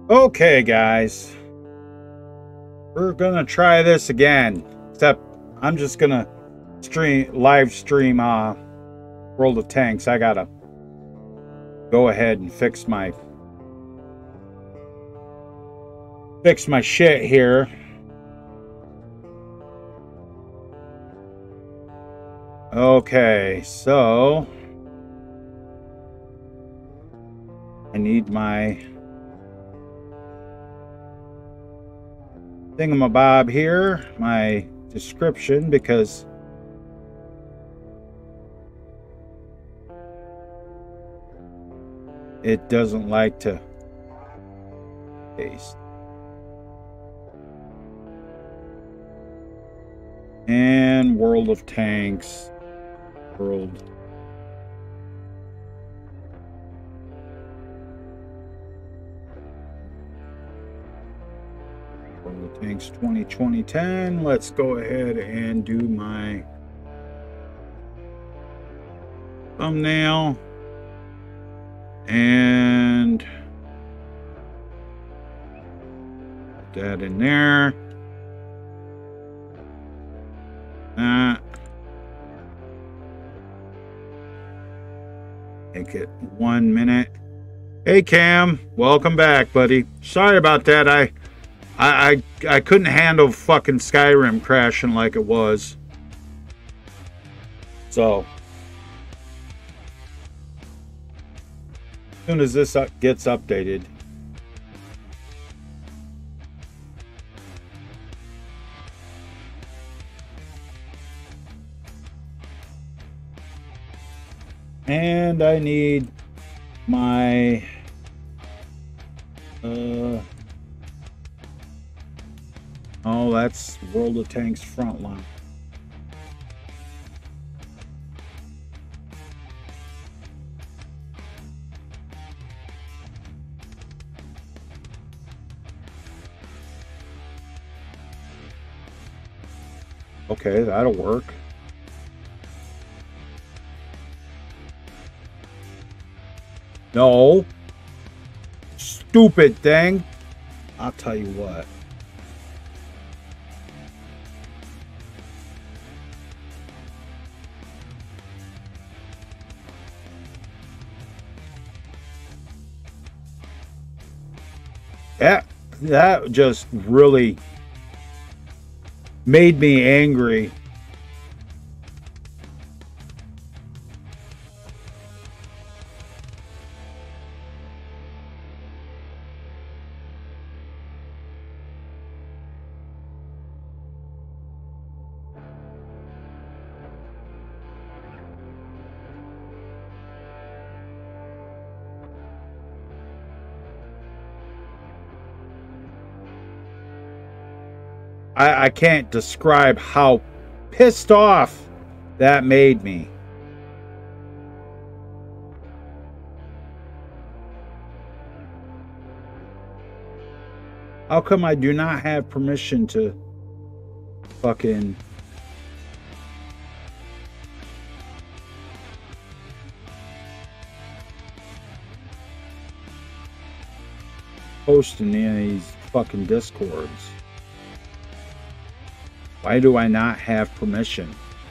Okay, guys, we're gonna try this again. Except I'm just gonna live stream World of Tanks. I gotta go ahead and fix my shit here. Okay, so I need my thingamabob here, my description, because it doesn't like to paste. And World of Tanks. World of Tanks 2010. Let's go ahead and do my thumbnail and put that in there. Make it 1 minute. Hey Cam, welcome back, buddy. Sorry about that. I couldn't handle fucking Skyrim crashing like it was. So as soon as this gets updated, and I need my oh, that's World of Tanks Frontline. Okay, that'll work. No. Stupid thing. I'll tell you what. That just really made me angry. I can't describe how pissed off that made me. How come I do not have permission to fucking post in any of these fucking Discords? Why do I not have permission?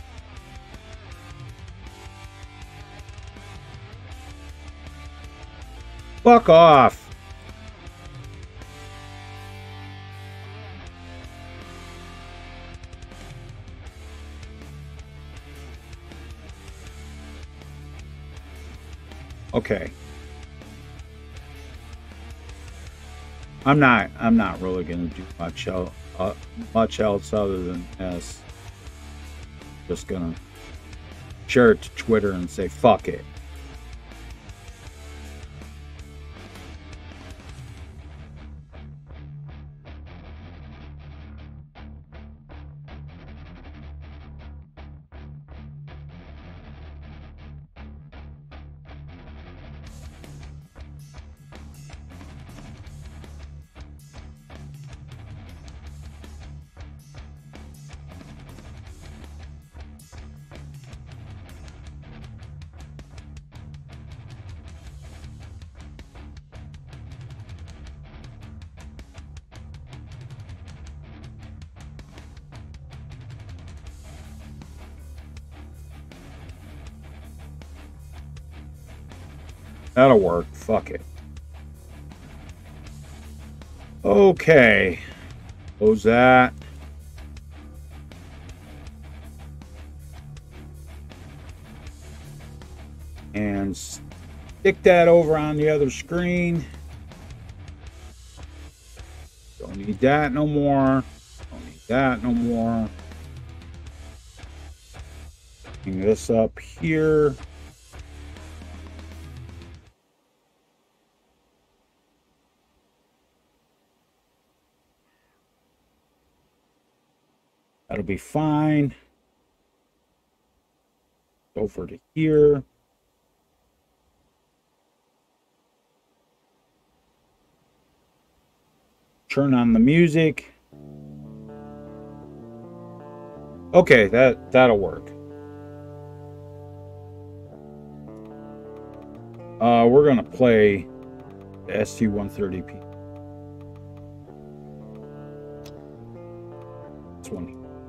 Fuck off. Okay. I'm not really gonna do much else other than this. Just gonna share it to Twitter and say fuck it. That'll work. Fuck it. Okay. Close that. And stick that over on the other screen. Don't need that no more. Don't need that no more. Bring this up here. That'll be fine. Over to here. Turn on the music. Okay, that'll work. We're gonna play the ST-130P. This one.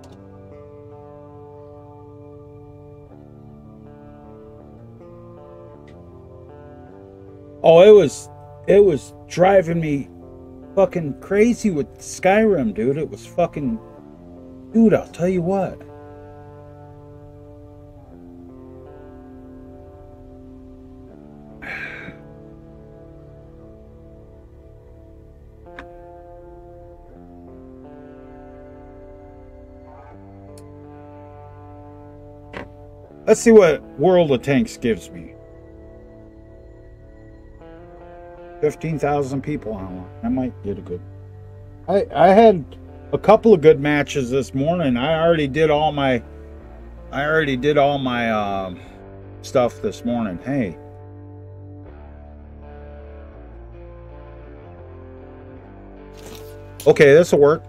Oh, it was driving me fucking crazy with Skyrim, dude. It was fucking... Dude, I'll tell you what. Let's see what World of Tanks gives me. 15,000 people online. I might get a good... I had a couple of good matches this morning. I already did all my stuff this morning. Hey. Okay, this will work.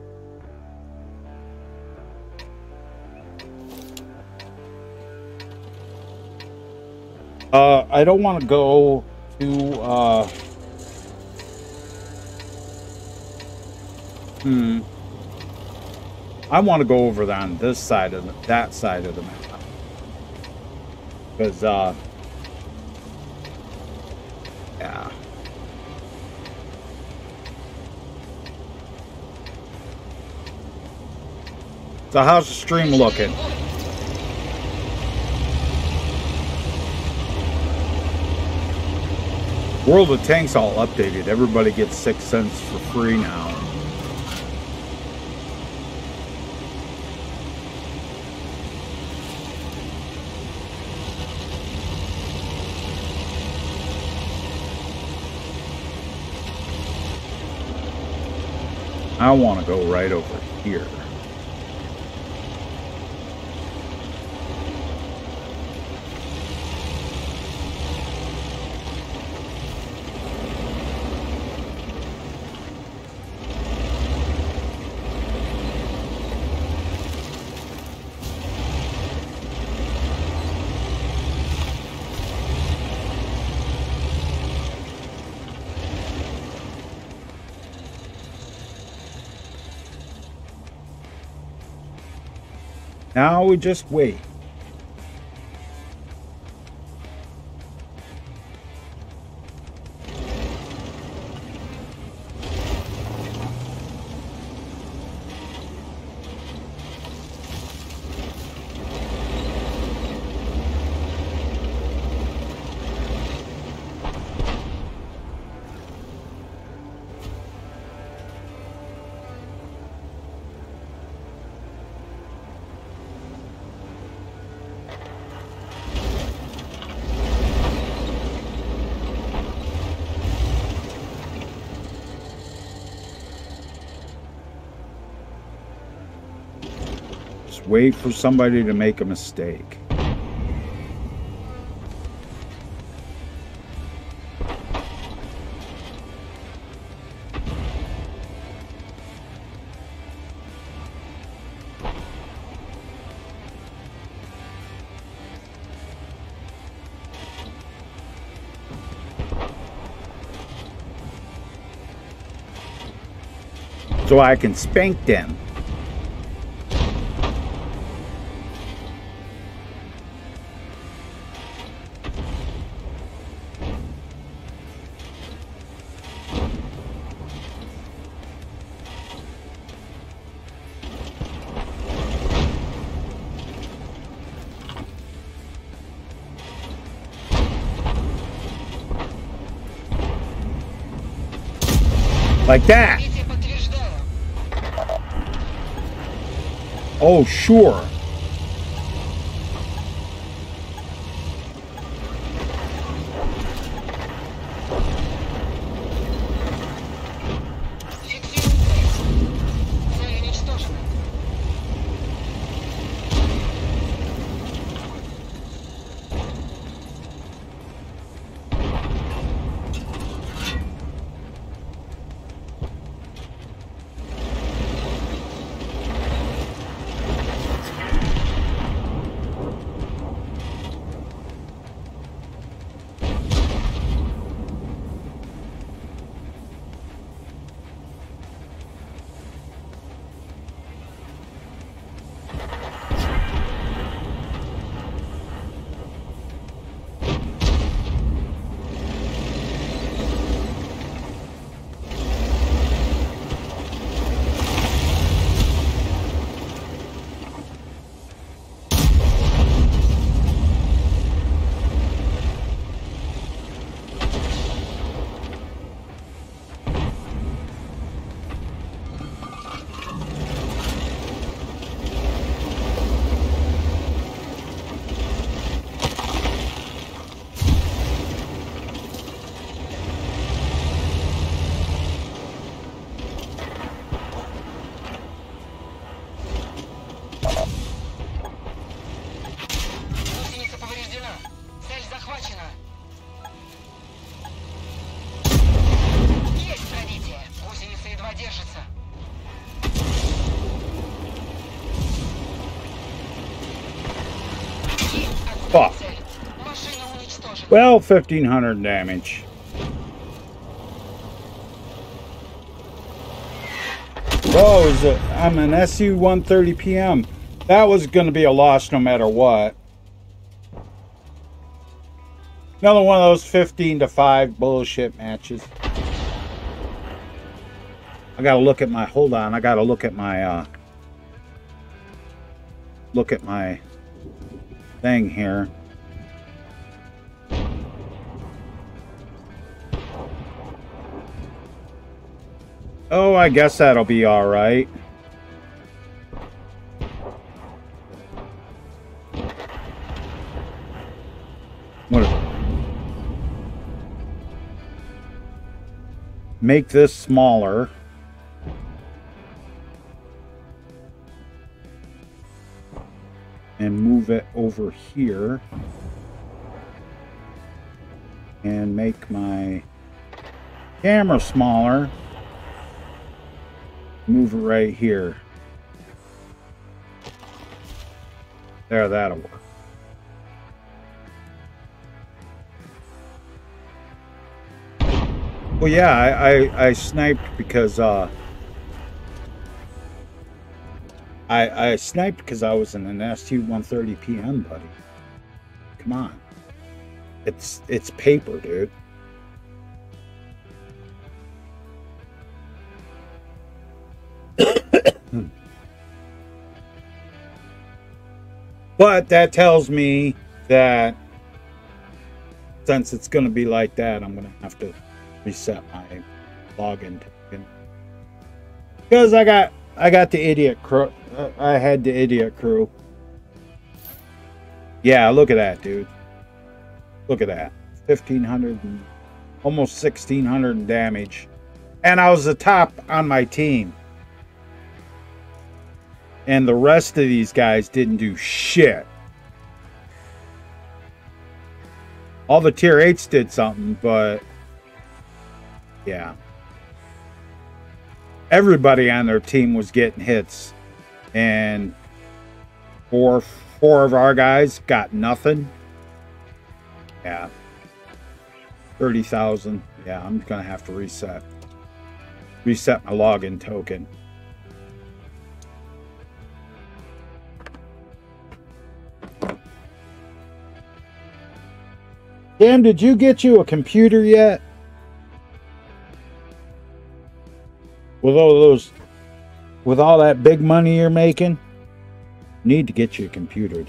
I don't want to go to I want to go over on this side of that side of the map, because yeah. So how's the stream looking? World of Tanks all updated. Everybody gets 6 cents for free now. I want to go right over here. Now we just wait. Wait for somebody to make a mistake. So I can spank them. Like that. Oh, sure. Fuck. Well, 1,500 damage. Oh, I'm an SU-130 PM. That was going to be a loss no matter what. Another one of those 15-5 bullshit matches. I gotta look at my, hold on, I gotta look at my thing here. Oh, I guess that'll be all right. What? Make this smaller. And move it over here. And make my camera smaller. Move it right here. There, that'll work. Well, yeah, I sniped because I sniped because I was in an SU-130 PM, buddy. Come on. It's paper, dude. But that tells me that since it's going to be like that, I'm going to have to reset my login token. Because I got the idiot crew. I had the idiot crew. Yeah, look at that, dude. Look at that. 1,500, almost 1,600 in damage. And I was the top on my team. And the rest of these guys didn't do shit. All the tier 8s did something, but yeah. Everybody on their team was getting hits. And four of our guys got nothing. Yeah. 30,000. Yeah, I'm going to have to reset my login token. Damn, did you get you a computer yet? With all that big money you're making, need to get you a computer.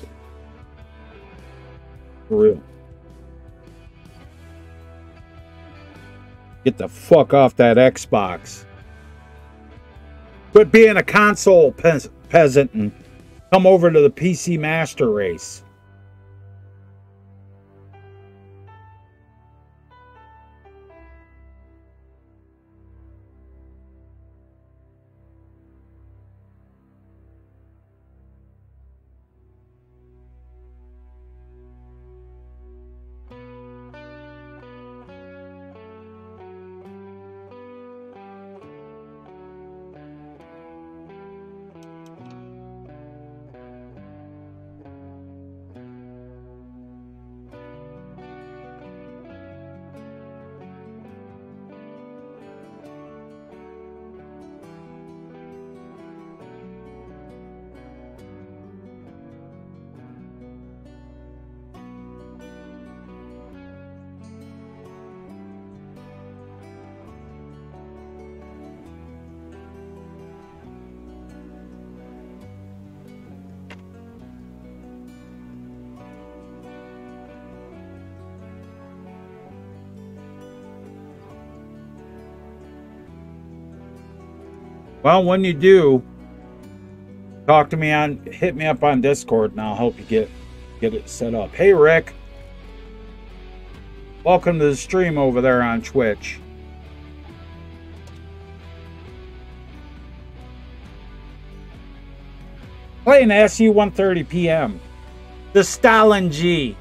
For real. Get the fuck off that Xbox. Quit being a console peasant and come over to the PC Master Race. Well, when you do, hit me up on Discord and I'll help you get it set up. Hey Rick, welcome to the stream over there on Twitch. Playing SU 1:30 p.m. The Stalin G.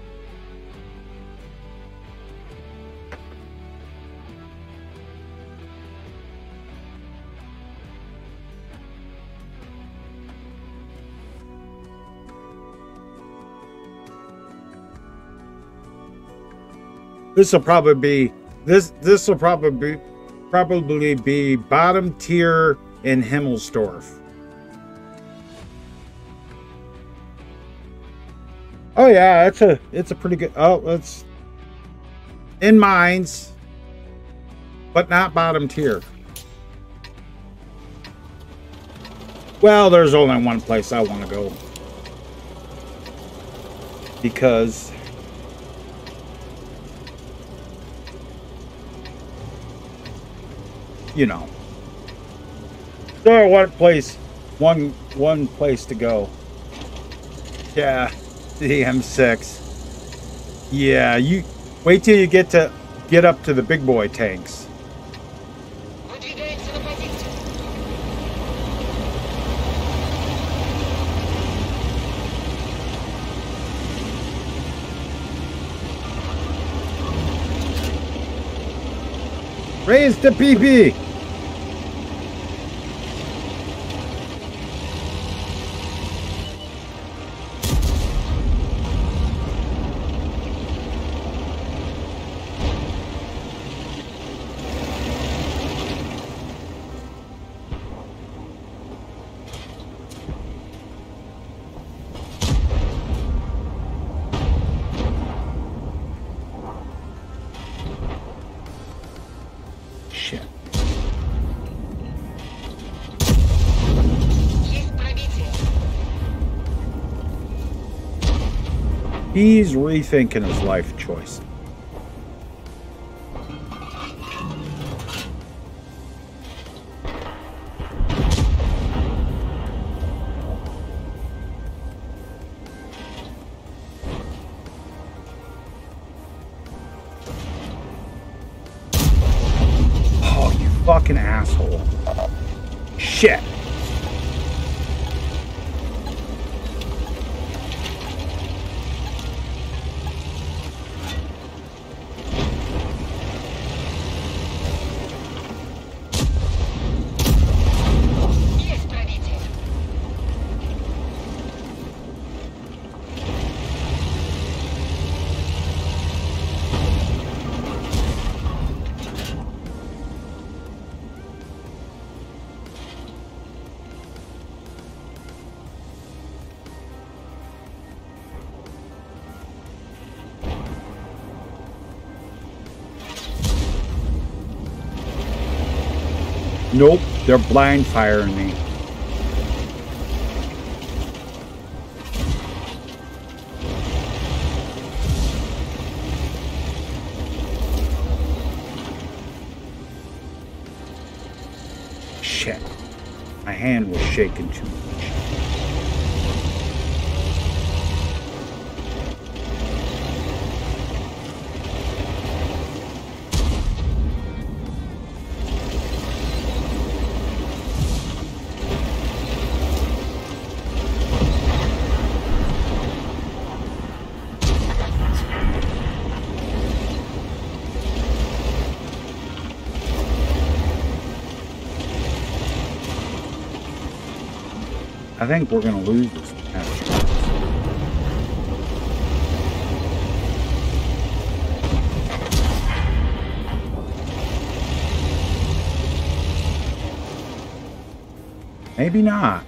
This will probably be bottom tier in Himmelsdorf. Oh yeah, it's a pretty good. Oh, it's in mines, but not bottom tier. Well, there's only one place I want to go because you know. So one place to go. Yeah, the M6. Yeah, you wait till you get up to the big boy tanks. Raise the PP. He's rethinking his life choice. Oh, you fucking asshole. Shit. Nope, they're blind firing me. Shit. hand was shaking too much. I think we're going to lose this match. Maybe not.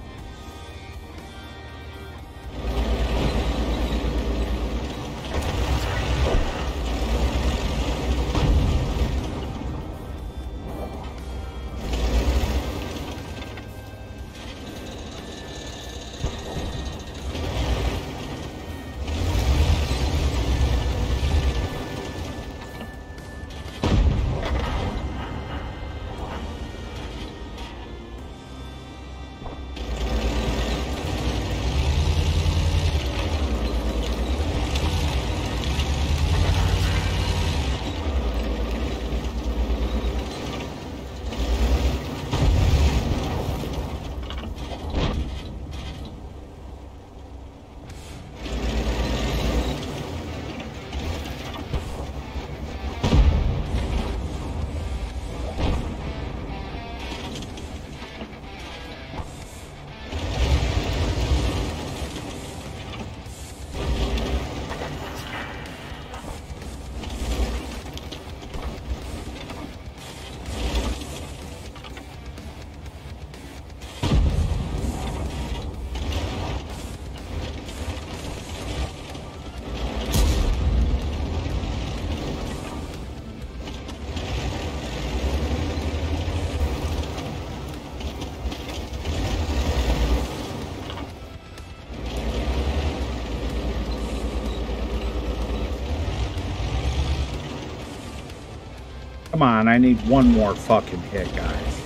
Come on, I need one more fucking hit, guys.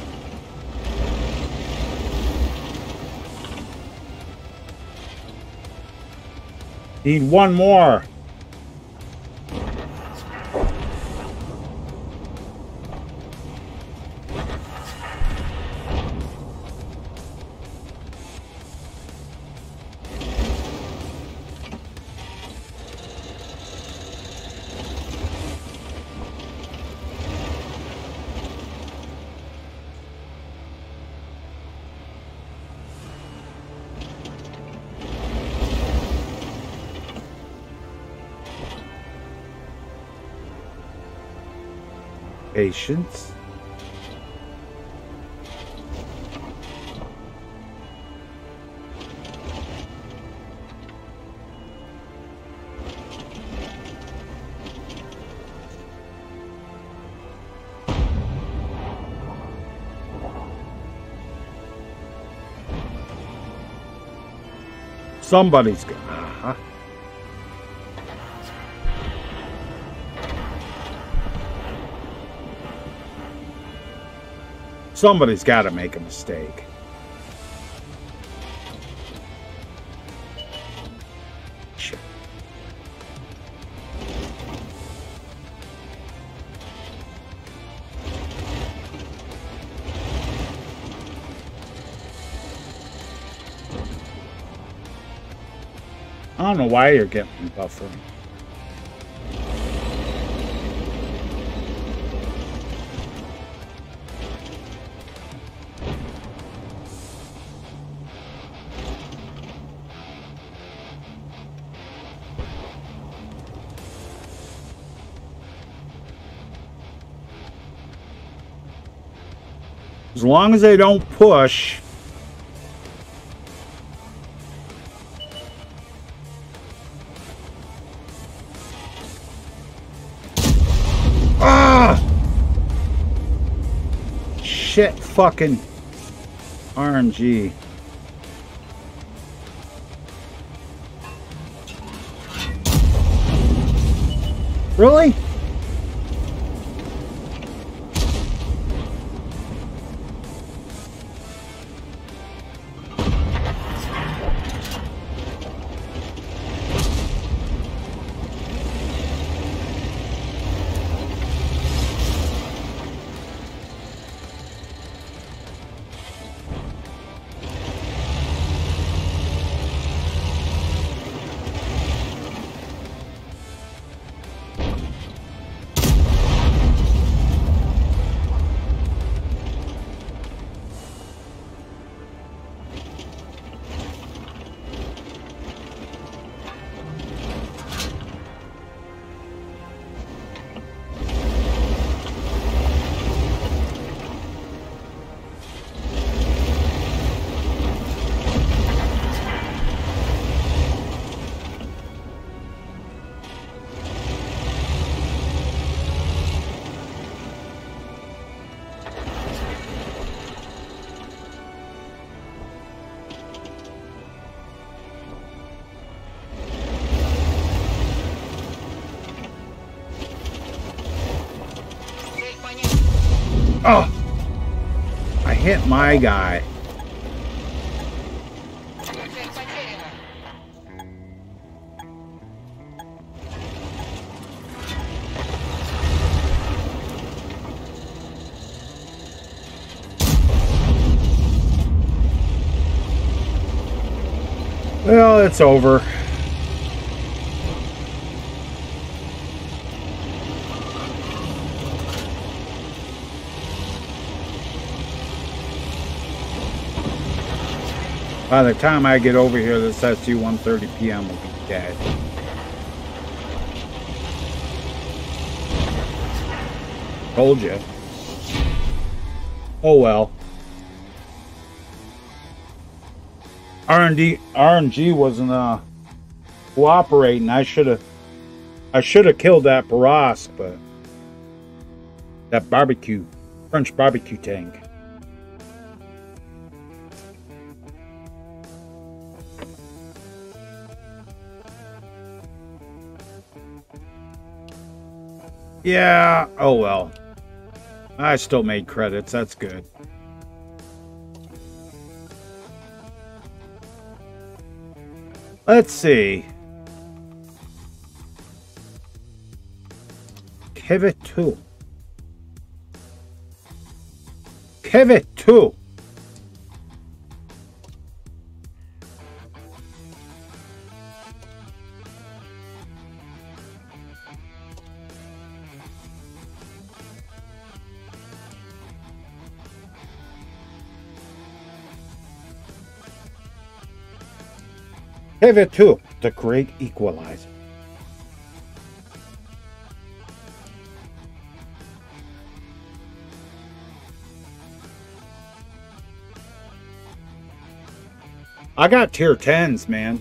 Need one more. Patience. Somebody's gonna. Somebody's got to make a mistake. Shit. I don't know why you're getting me buffering. As long as they don't push. Ah! Shit fucking RNG. Really? Oh! I hit my guy. Well, it's over. By the time I get over here, this SU-130 PM will be dead. Told you. Oh well. RNG wasn't cooperating. I should have killed that Barras, but that French barbecue tank. Yeah, oh well. I still made credits, that's good. Let's see. Kevet 2. Kevet 2. Kevet 2, the great equalizer. I got tier 10s, man.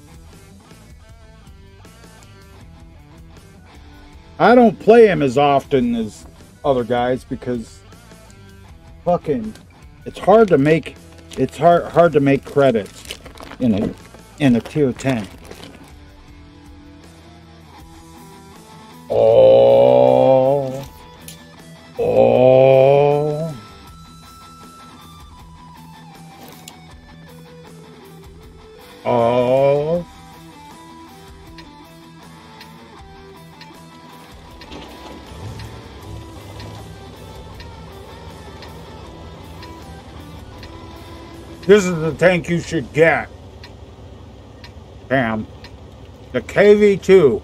I don't play him as often as other guys because fucking it's hard to make credits in a tier 10. Oh. This is the tank you should get. Damn. The KV-2.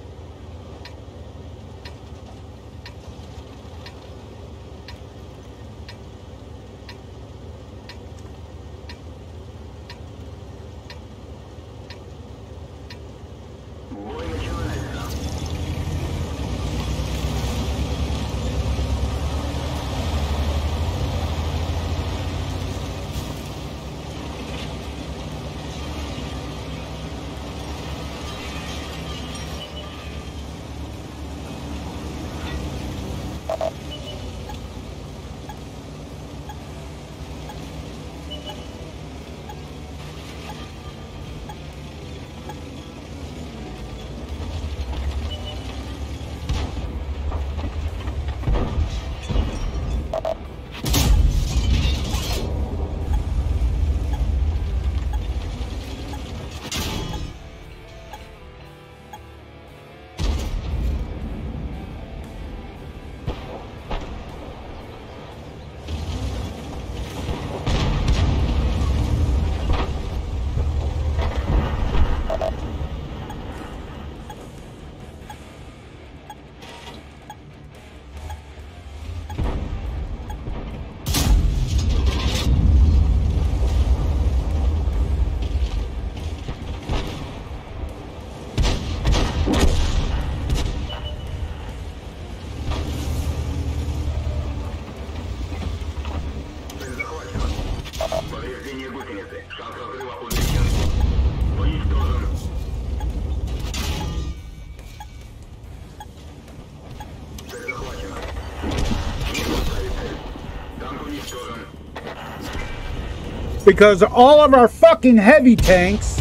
Because all of our fucking heavy tanks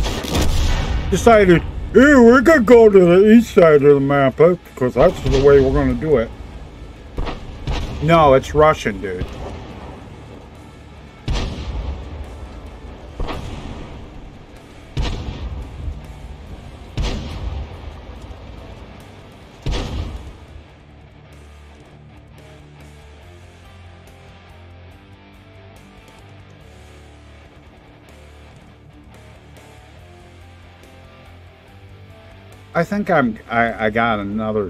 decided, hey, we're gonna go to the east side of the map because that's the way we're gonna do it. No, it's Russian, dude. I think I got another.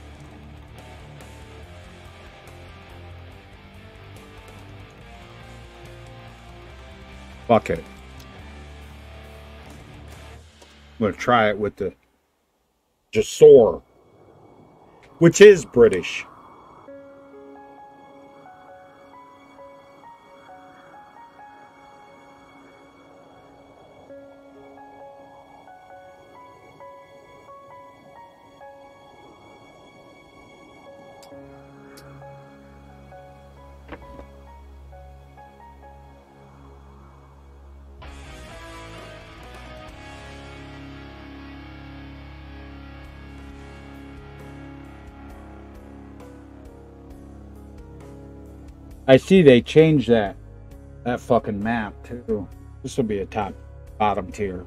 Fuck it. I'm gonna try it with the Jasor, which is British. I see they changed that fucking map too. This will be a bottom tier.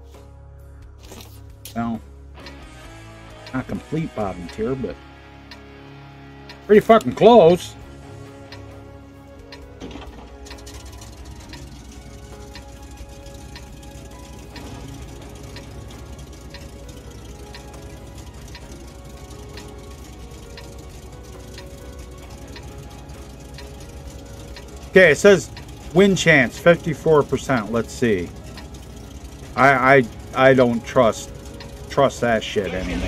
No, not complete bottom tier, but pretty fucking close. Okay, it says win chance 54%. Let's see. I don't trust that shit anymore.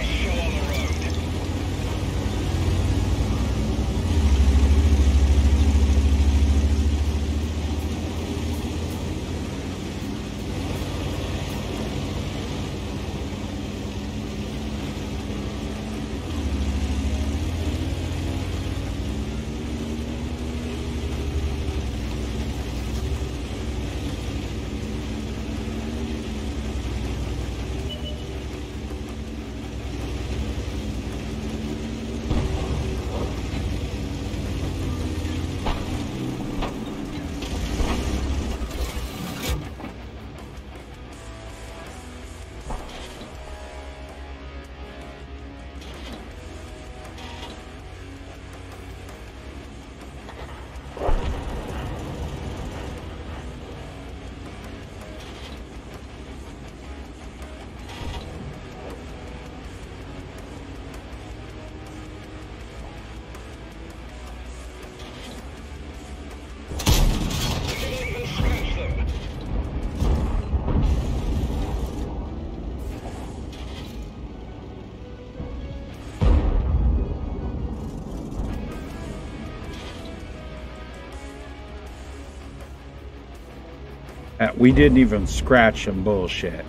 We didn't even scratch some bullshit.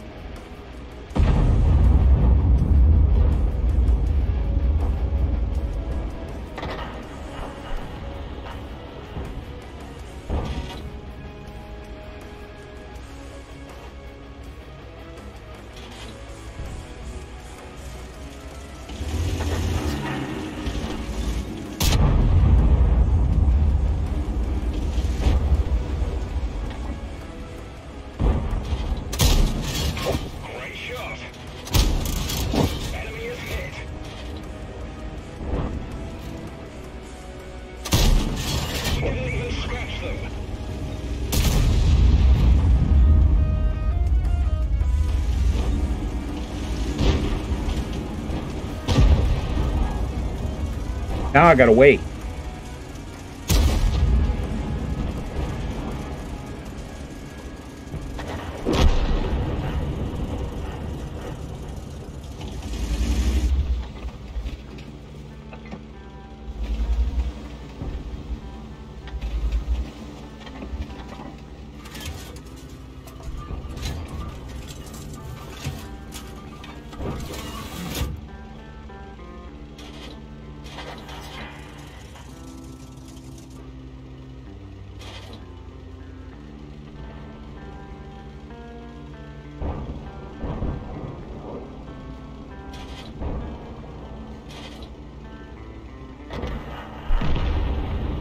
Now I gotta wait.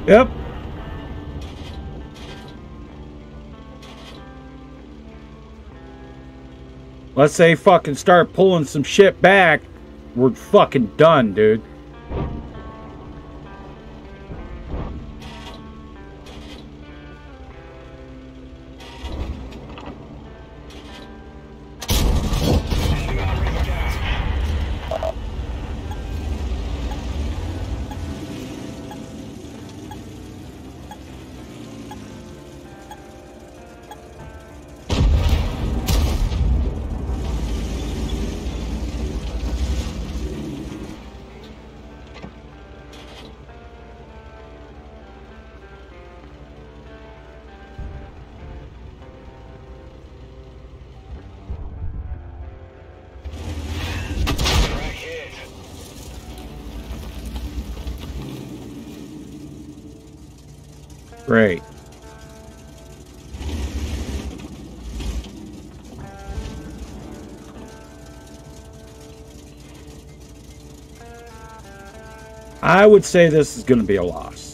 Yep. Let's say fucking start pulling some shit back. We're fucking done, dude. Great. I would say this is going to be a loss.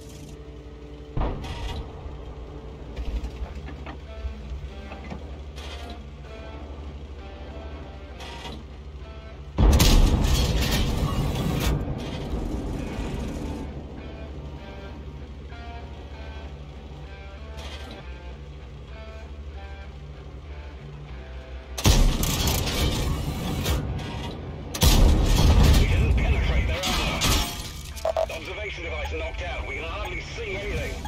Device knocked out. We can hardly see anything.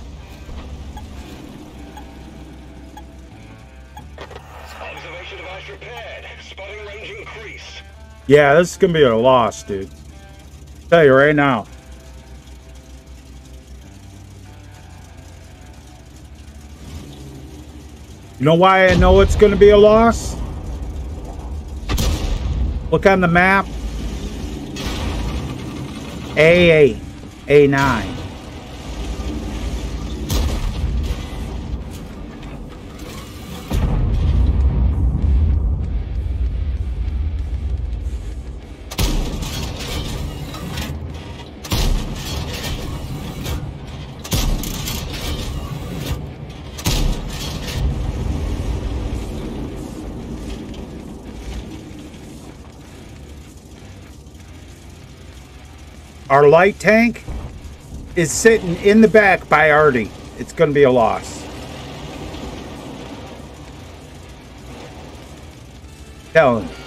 Observation device repaired. Spotting range increased. Yeah, this is going to be a loss, dude. I'll tell you right now. You know why I know it's going to be a loss? Look on the map. A8, A9. Our light tank is sitting in the back by Artie. It's going to be a loss. Tell him.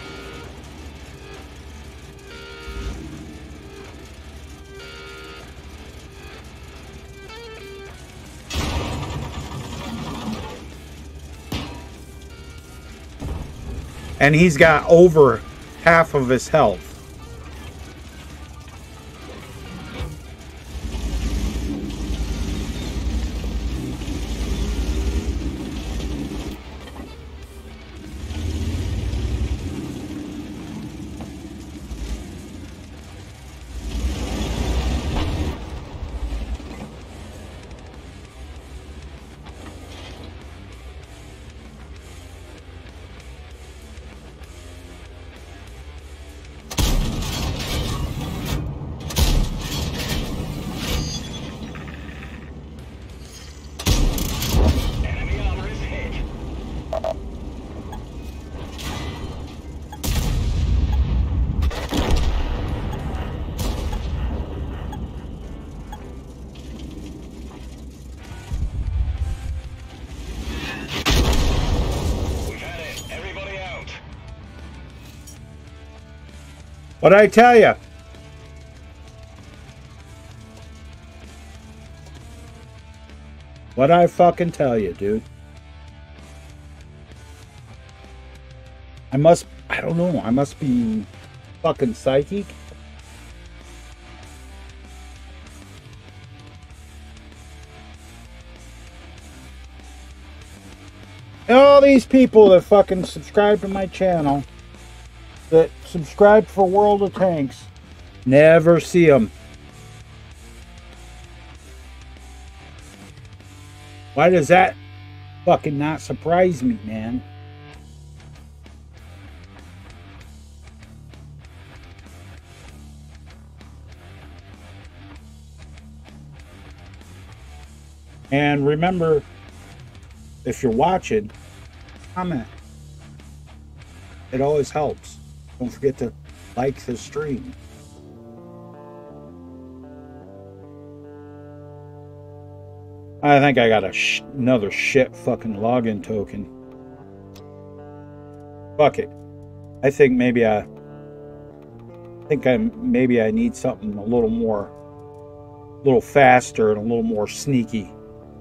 And he's got over half of his health. What'd I tell you? What'd I fucking tell you, dude? I don't know, I must be fucking psychic. And all these people that fucking subscribe to my channel, that subscribe for World of Tanks, never see them. Why does that fucking not surprise me, man? And remember, if you're watching, comment. It always helps. Don't forget to like the stream. I think I got another shit fucking login token. Fuck it. I think maybe I need something a little faster and a little more sneaky.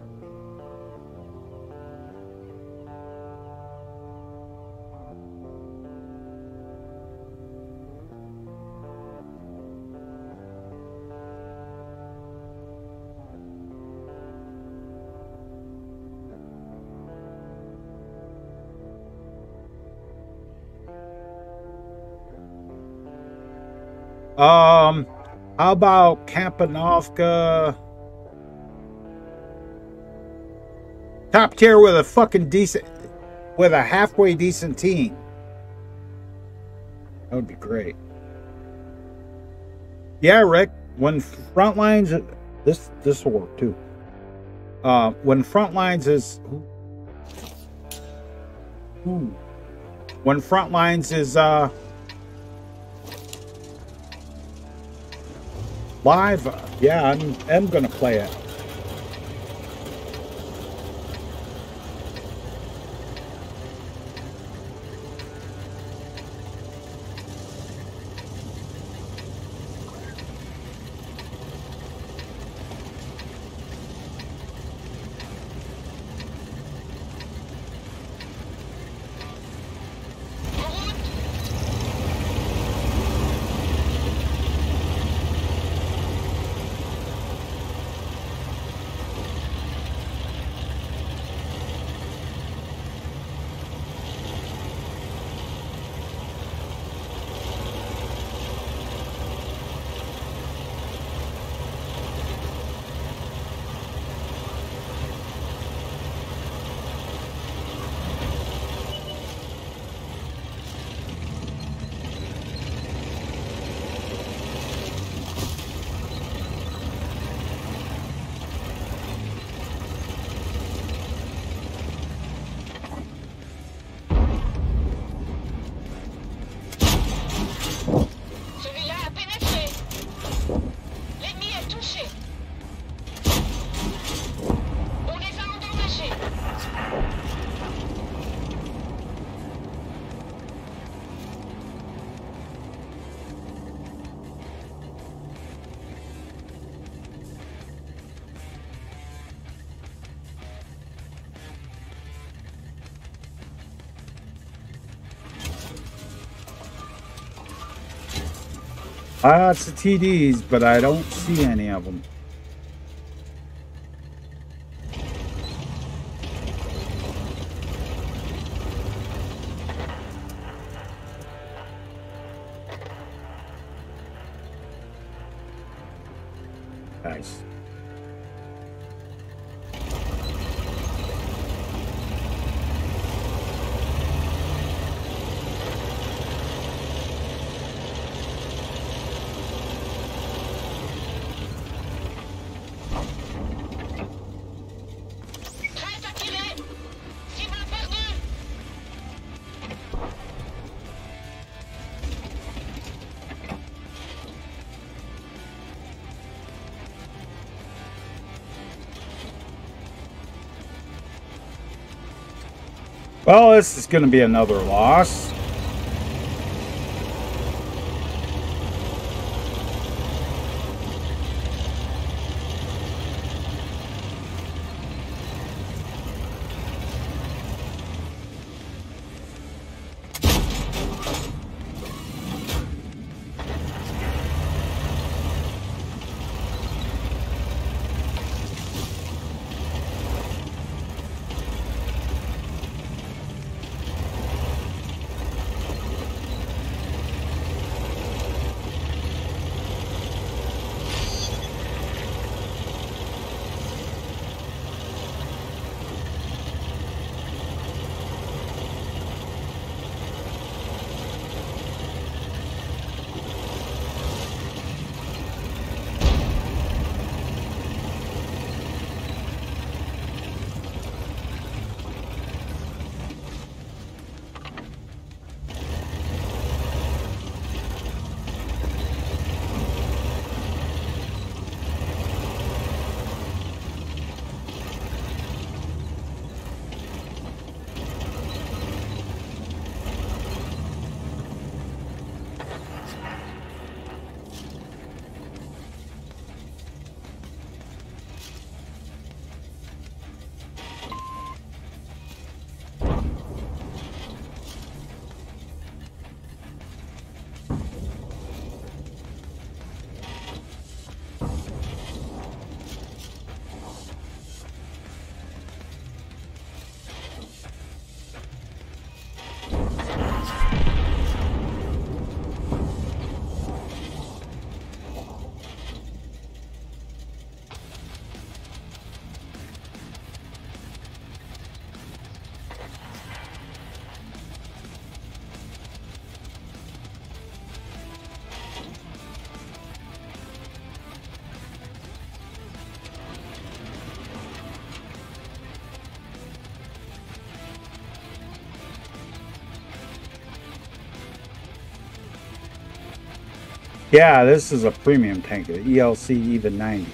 How about Kampanovka? Top tier with a fucking with a halfway decent team. That would be great. Yeah, Rick. When front lines, this will work too. When front lines is, when front lines is live, yeah, I'm gonna play it. Lots of TDs, but I don't see any of them. Nice. Well, this is going to be another loss. Yeah, this is a premium tank, the ELC Even 90.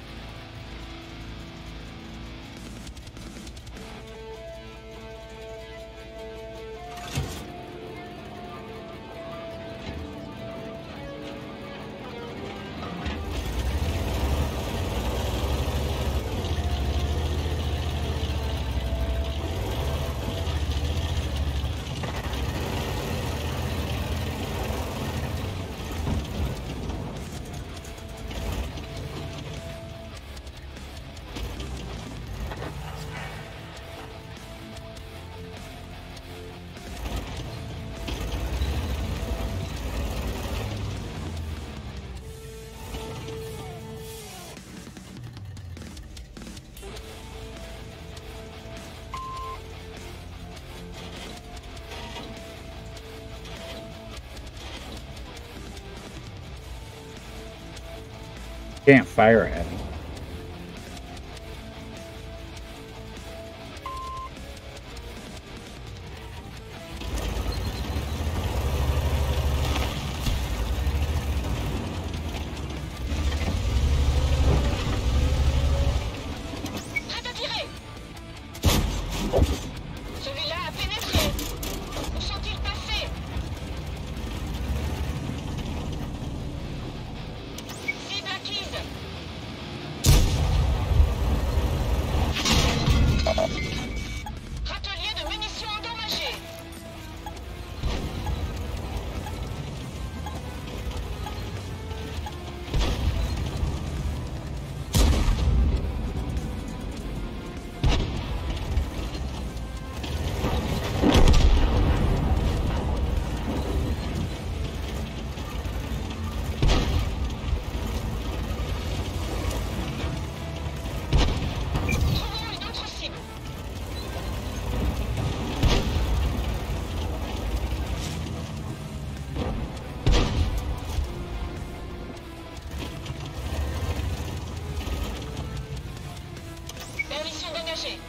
Can't fire at him. Prêt à tirer. Celui-là a pénétré. Où sont-ils passés? Cible acquise. Râtelier de munitions endommagé. Trouvons une autre cible. Permission d'engager.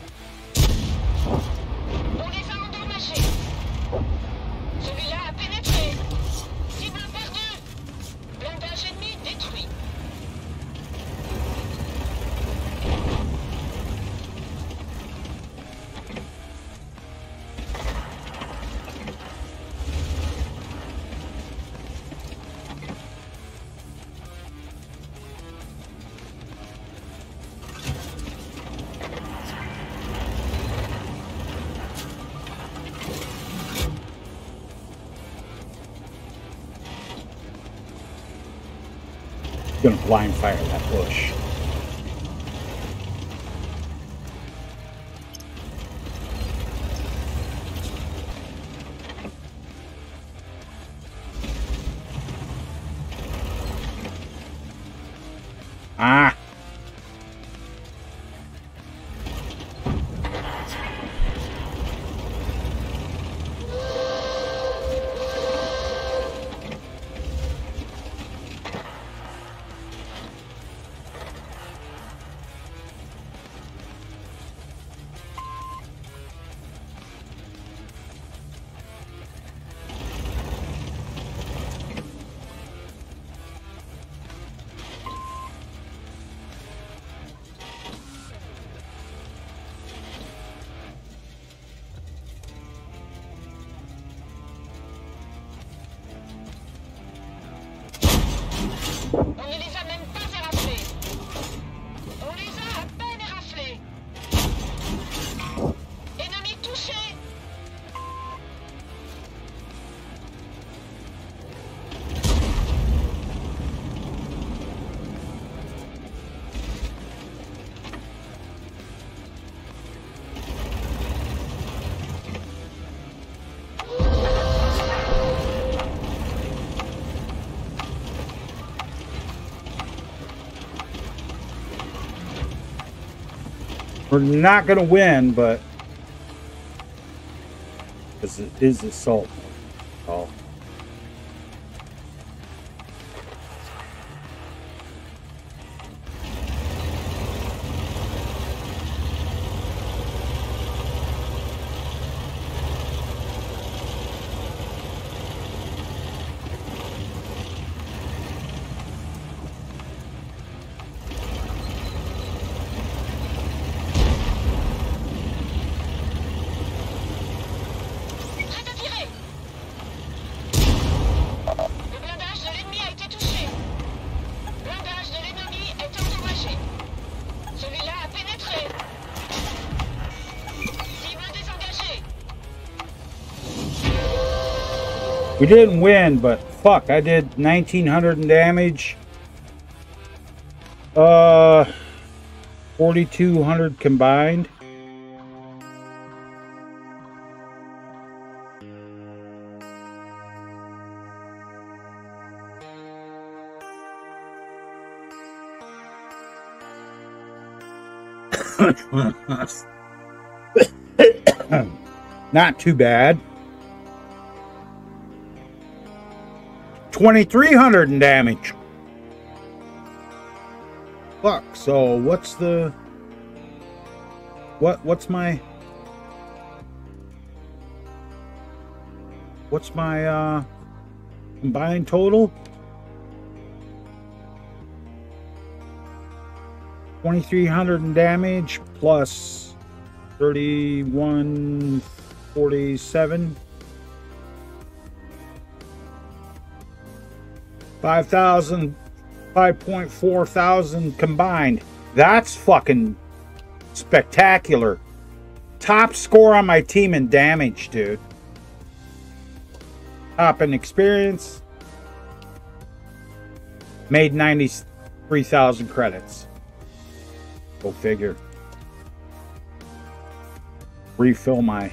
On les a endommagés. Celui-là a pénétré. Cible perdue. Blindage ennemi détruit. Gonna blind fire that bush. Ah! On ne les a même pas éraflés. On les a à peine éraflés. Ennemi touché. We're not gonna win, but this is assault. Oh. We didn't win, but fuck, I did 1900 in damage. 4200 combined. Not too bad. 2300 in damage. Fuck, so what's the what's my combined total? 2300 in damage plus 3147. 5.4 thousand combined. That's fucking spectacular. Top score on my team in damage, dude. Top in experience. Made 93,000 credits. Go figure. Refill my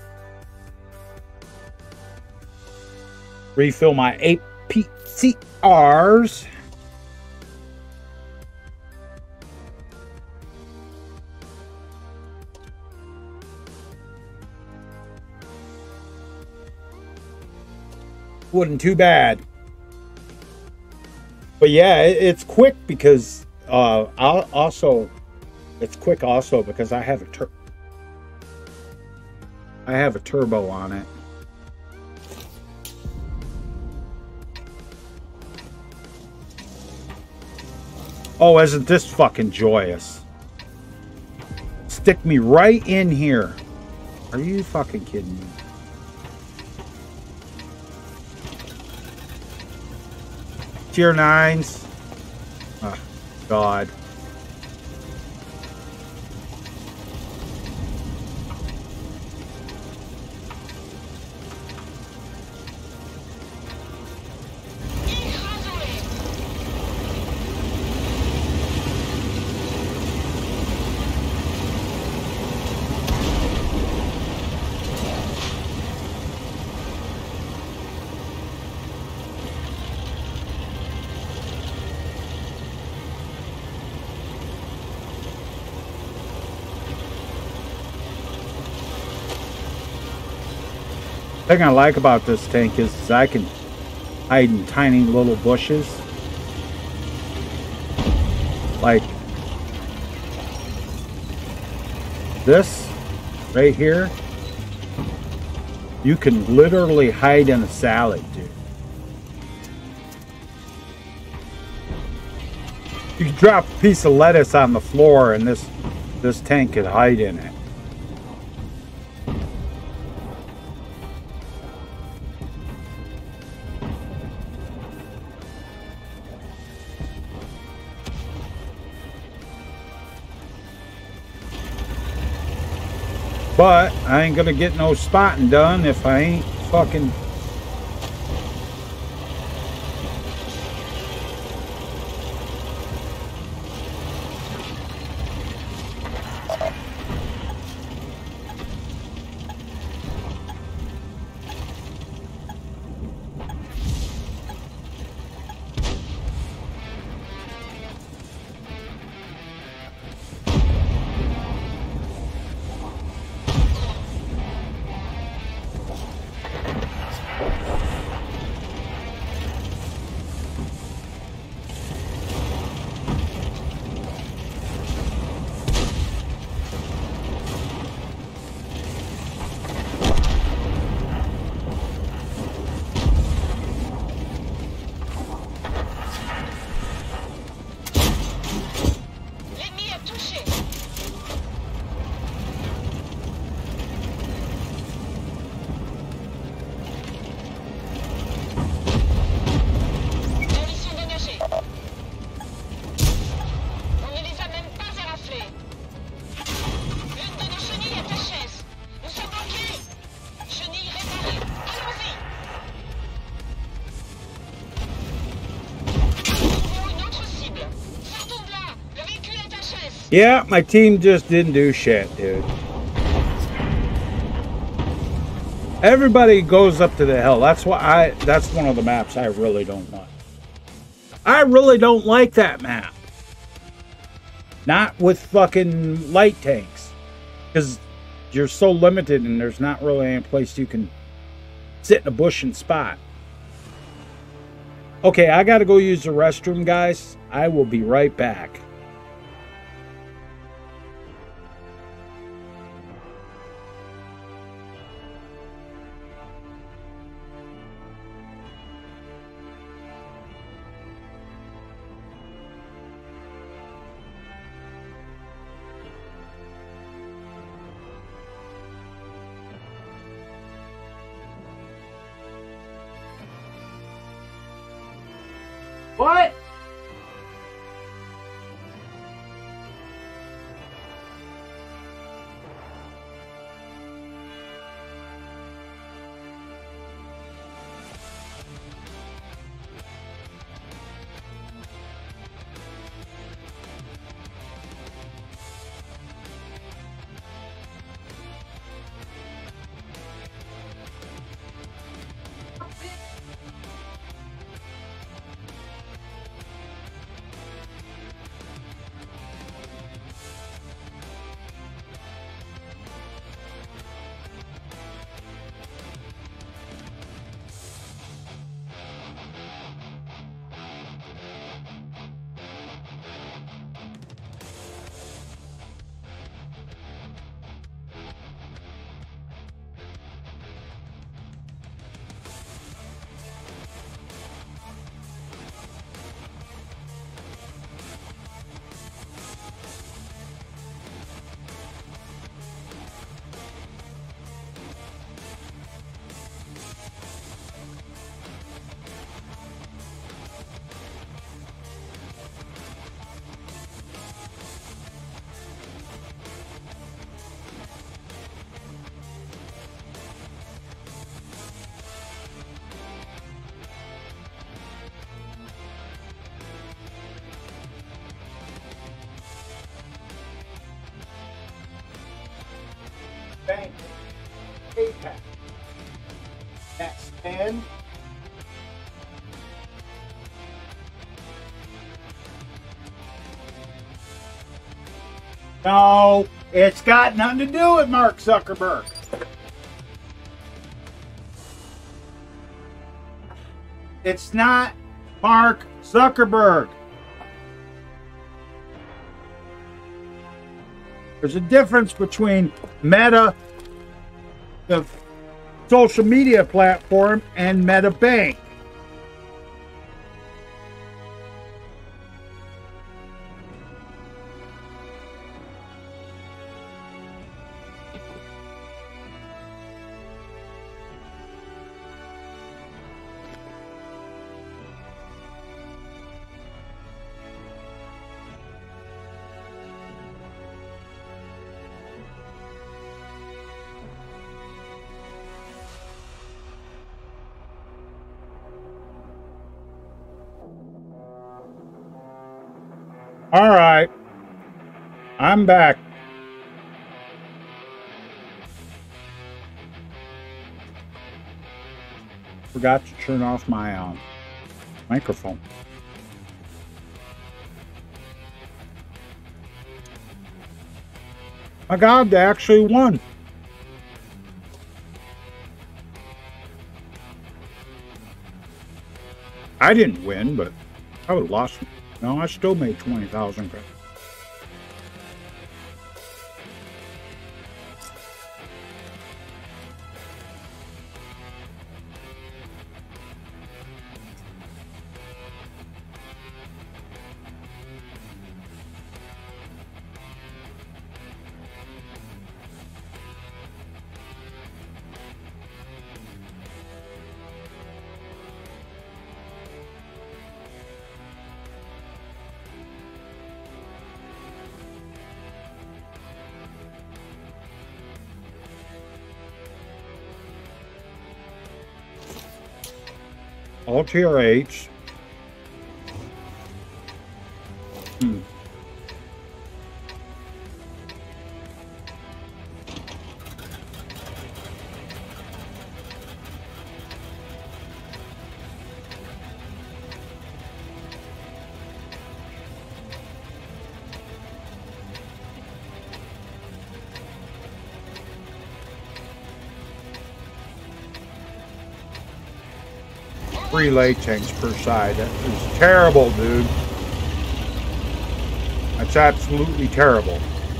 APCRs. Wasn't too bad. But yeah, it's quick because it's quick also because I have a turbo on it. Oh, isn't this fucking joyous? Stick me right in here. Are you fucking kidding me? Tier 9s. Oh, God. The thing I like about this tank is I can hide in tiny little bushes. Like this right here. You can literally hide in a salad, dude. You can drop a piece of lettuce on the floor and this tank could hide in it. But I ain't gonna get no spotting done if I ain't fucking... Yeah, my team just didn't do shit, dude. Everybody goes up to the hill. That's one of the maps I really don't like. I really don't like that map. Not with fucking light tanks. Because you're so limited and there's not really any place you can sit in a bush and spot. Okay, I gotta go use the restroom, guys. I will be right back. What? Bank. PayPal. That's spend. No, it's got nothing to do with Mark Zuckerberg. It's not Mark Zuckerberg. There's a difference between Meta, the social media platform, and Meta Bank. All right, I'm back. Forgot to turn off my microphone. My God, they actually won. I didn't win, but I would have lost. No, I still made 20,000 credits. All TRH. 3 lay tanks per side. That is terrible, dude. That's absolutely terrible.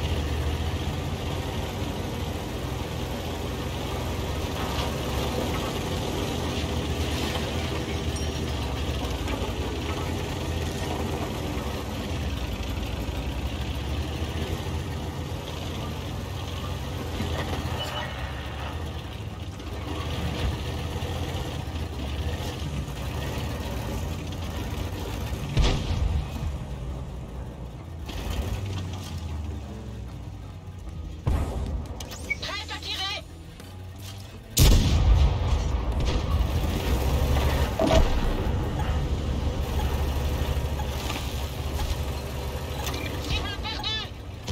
Prête à tirer. Cible perdue.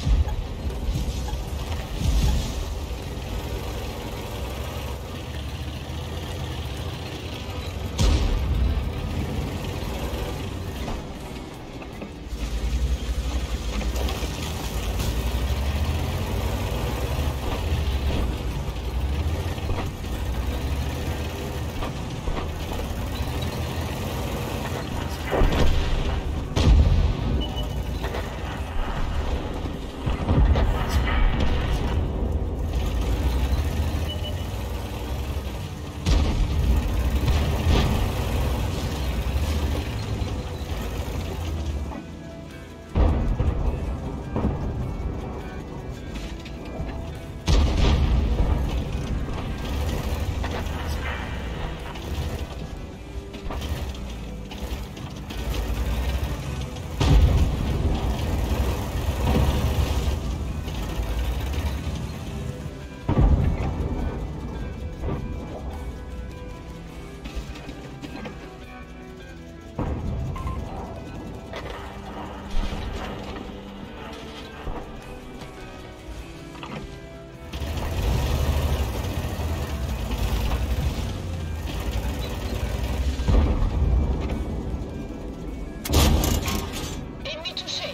Ennemi touché.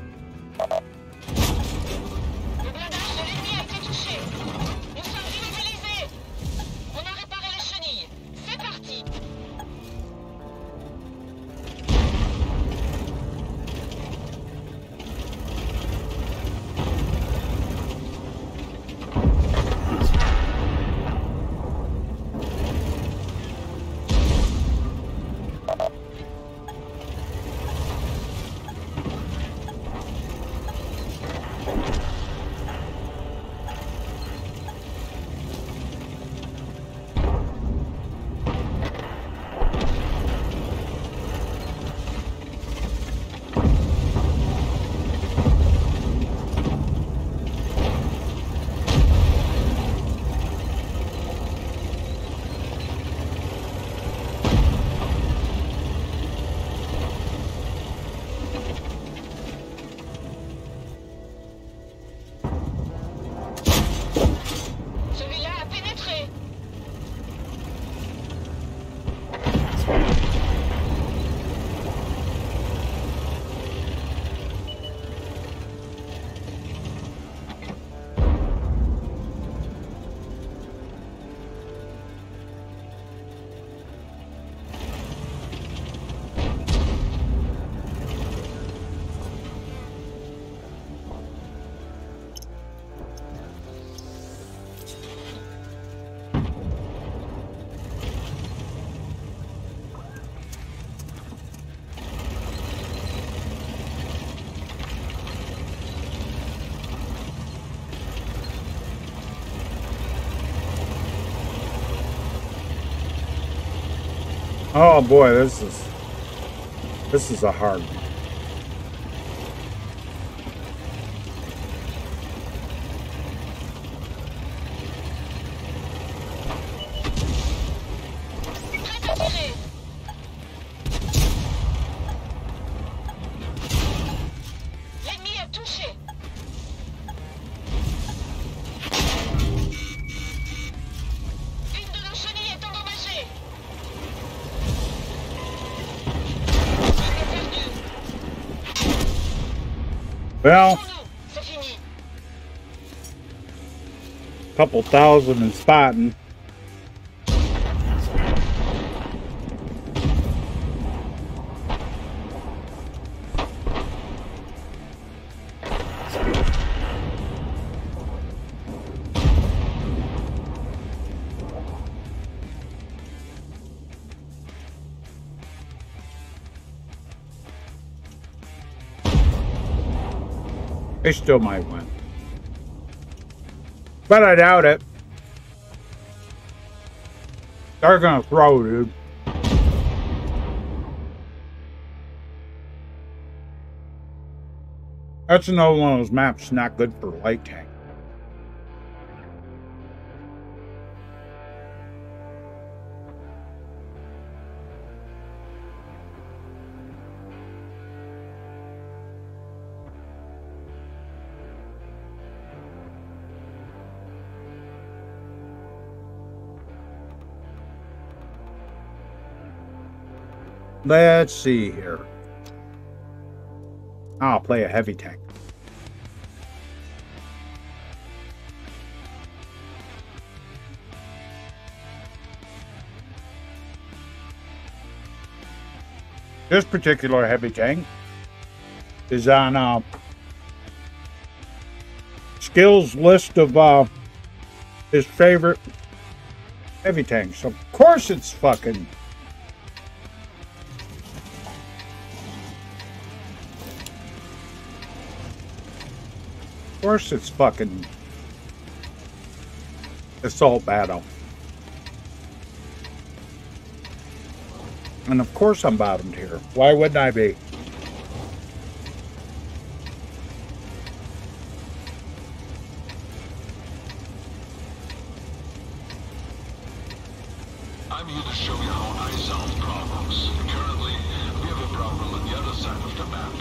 Le blindage de l'ennemi a été touché. Nous sommes immobilisés. On a réparé les chenilles. C'est parti. Celui-là a pénétré. Oh boy, this is a hard one. Prête à tirer. L'ennemi est touché. Une de nos chenilles est endommagée. Cible perdue. Well, Pour nous, c'est fini. couple thousand in spotting. They still might win. But I doubt it. They're gonna throw, dude. That's another one of those maps not good for light tank. Let's see here. I'll play a heavy tank. This particular heavy tank is on skills list of his favorite heavy tanks. Of course it's fucking... Of course it's fucking Assault Battle. And of course I'm bottomed here. Why wouldn't I be? I'm here to show you how I solve problems. Currently, we have a problem on the other side of the map.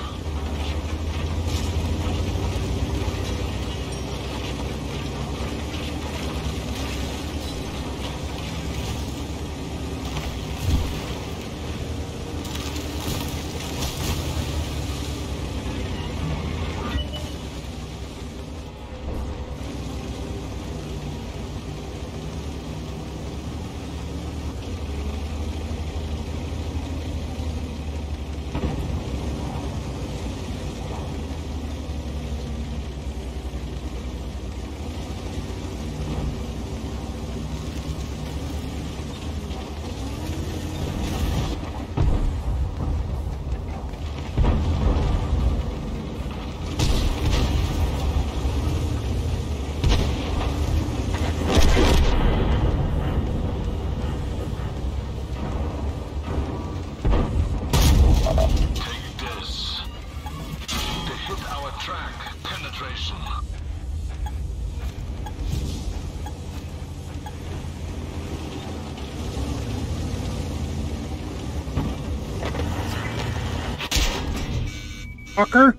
Fucker.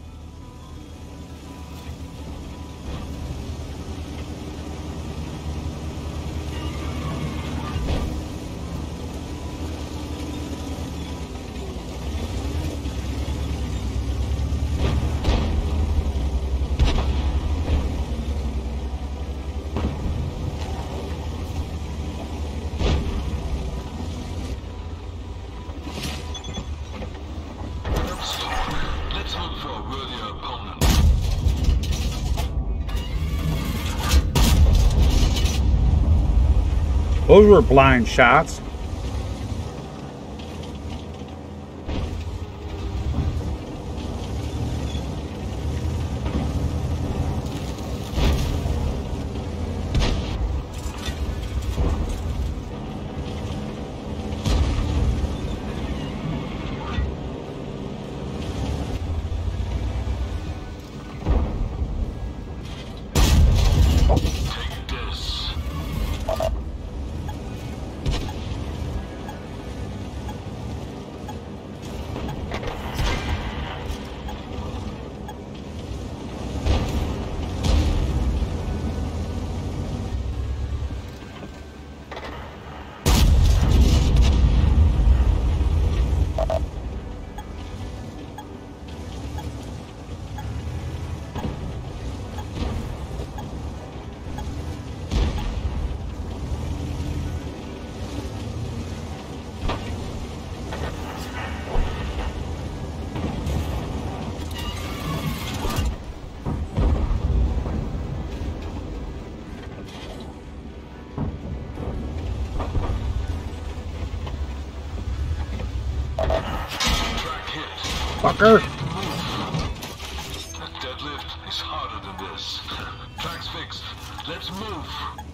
Those were blind shots. Track hit. Fucker. Deadlift move.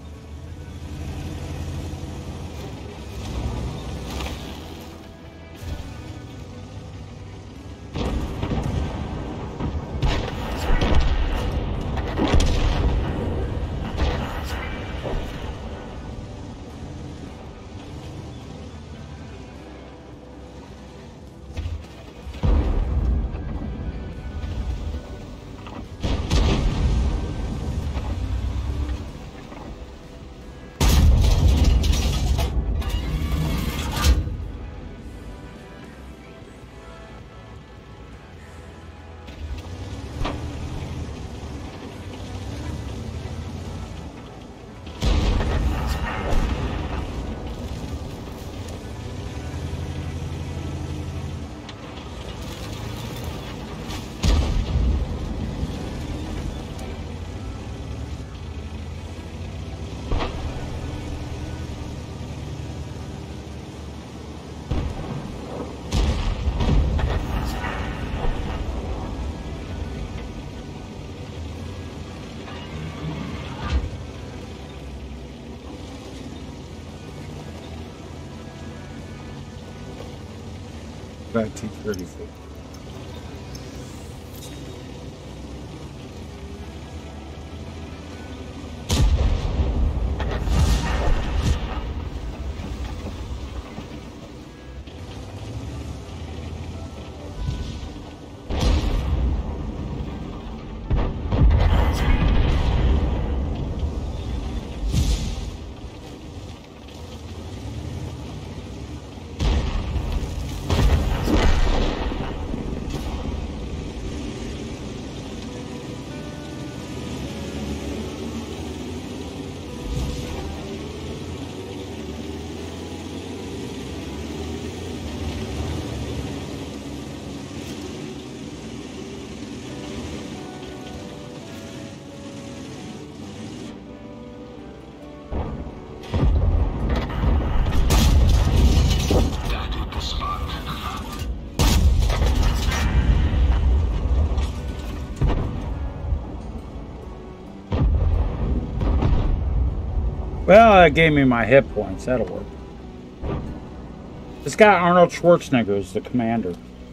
That T-34. Well, that gave me my hit points. That'll work. This guy, Arnold Schwarzenegger, is the commander.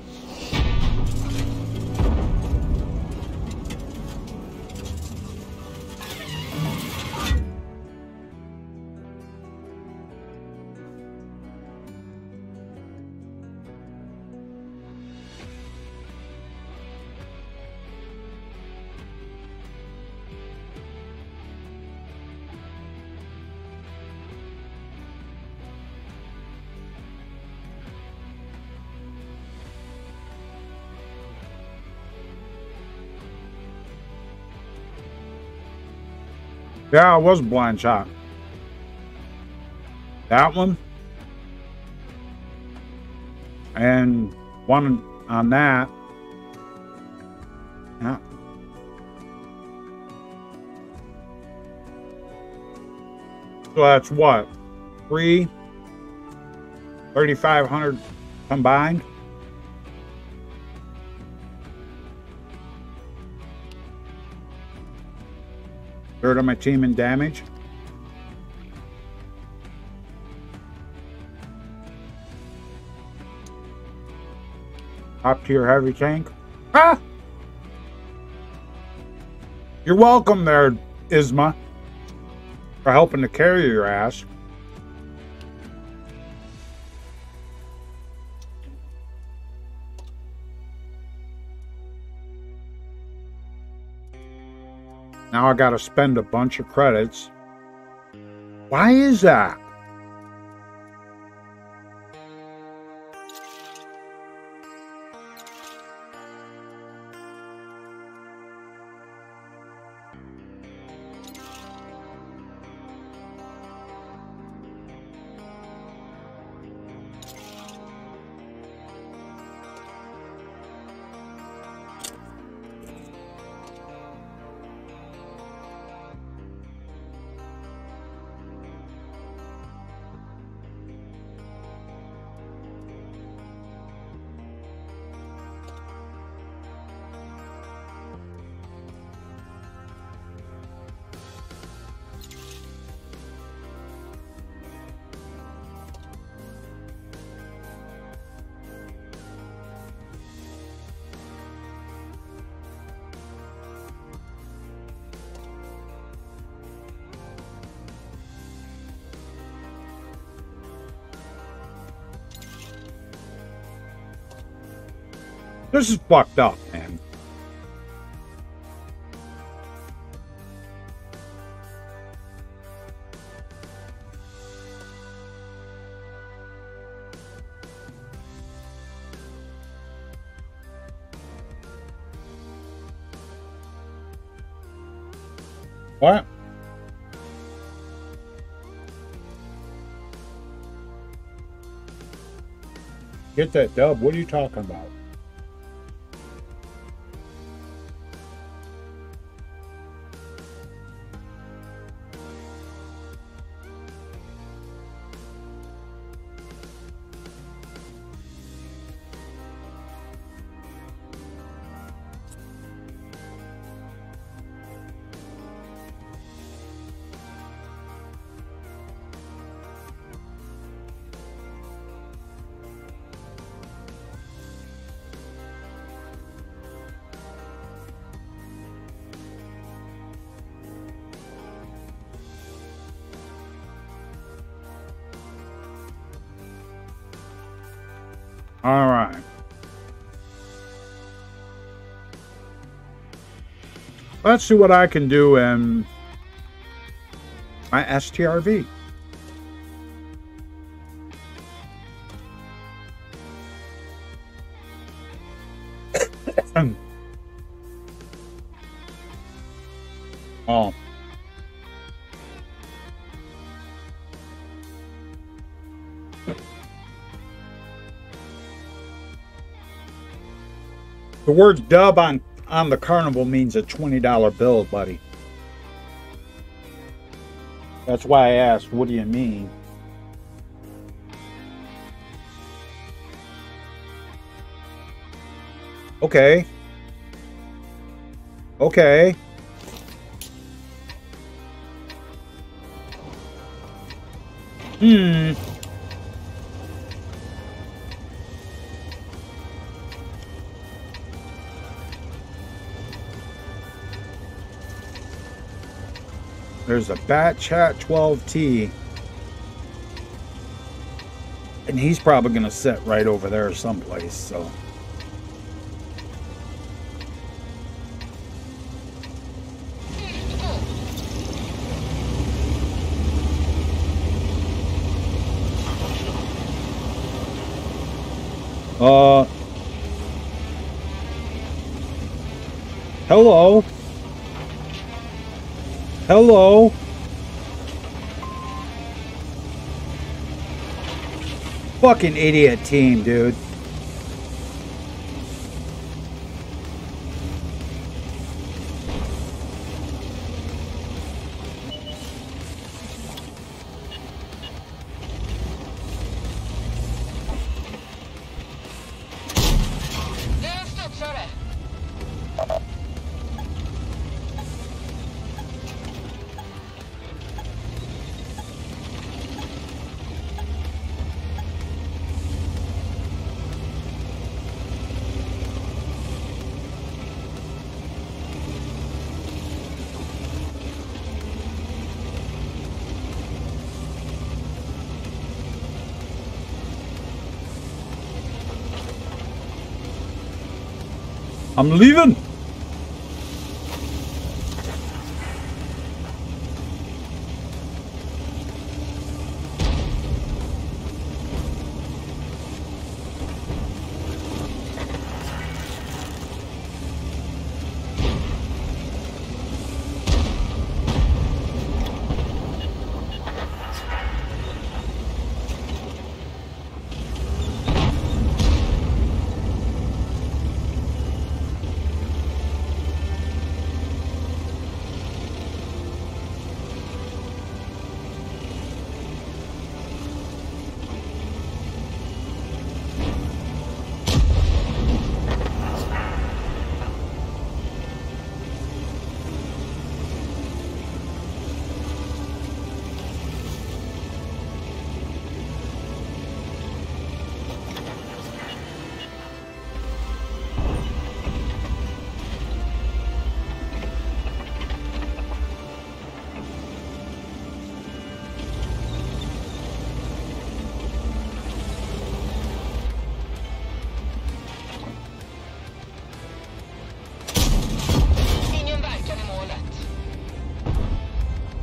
Yeah, it was a blind shot. That one. And one on that. Yeah. So that's what? 3,500 combined? Third of my team in damage. Top tier heavy tank. Ah! You're welcome there, Isma, for helping to carry your ass. Now I gotta spend a bunch of credits. Why is that? This is fucked up, man. What? Get that dub. What are you talking about? All right. Let's see what I can do in my STRV. Oh. The word dub on the carnival means a $20 bill, buddy. That's why I asked, what do you mean? Okay. Okay. There's a Bat Chat 12T. And he's probably going to sit right over there someplace, so. Hello. Hello. Fucking idiot team, dude. I'm leaving.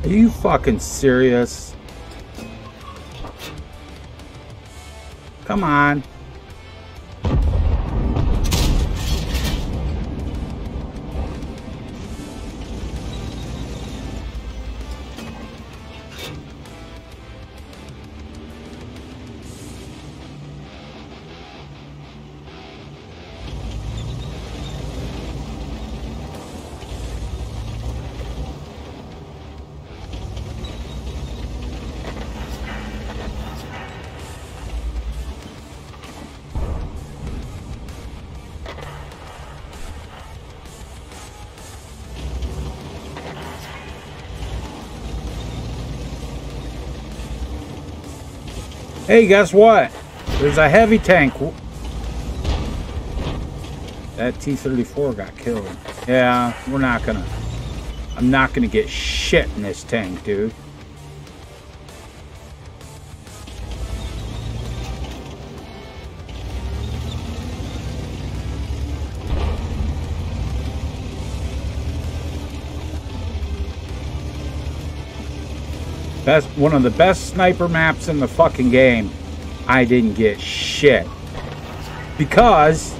Are you fucking serious? Come on. Hey, guess what? There's a heavy tank. That T-34 got killed. Yeah, I'm not gonna get shit in this tank, dude. One of the best sniper maps in the fucking game. I didn't get shit. Because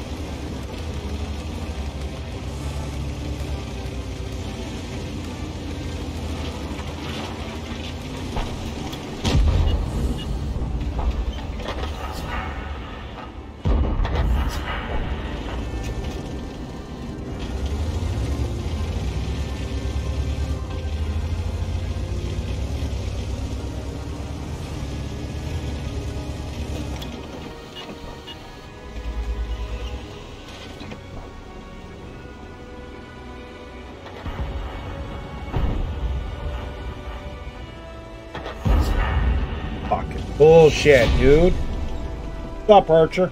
bullshit, dude. What's up, Archer?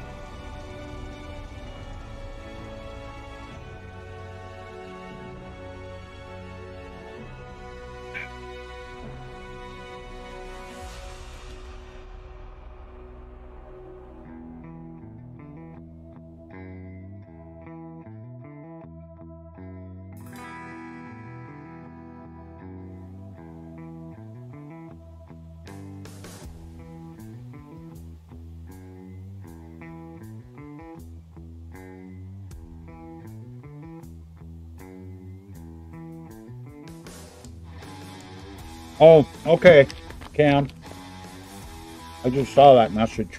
Oh, okay, Cam. I just saw that message.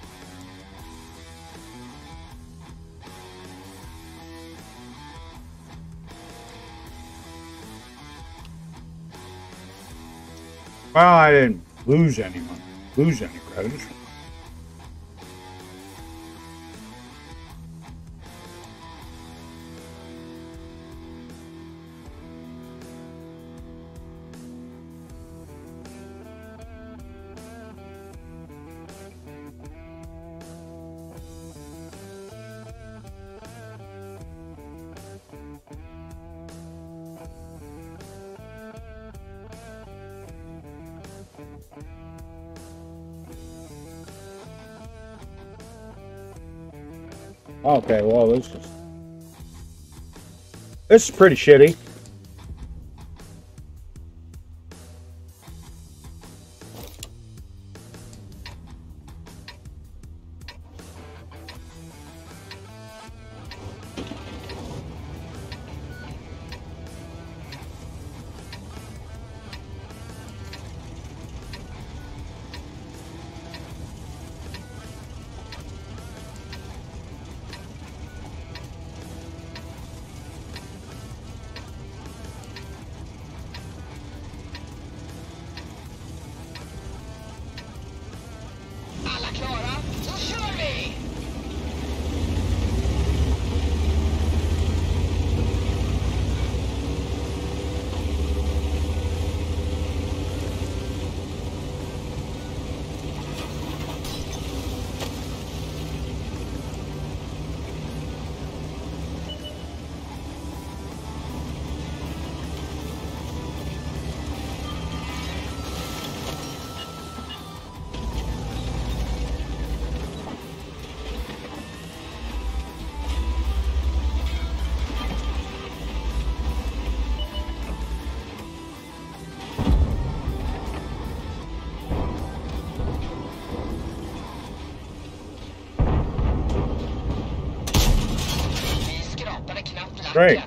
Well, I didn't lose any credits. Okay, well, this is pretty shitty. Great.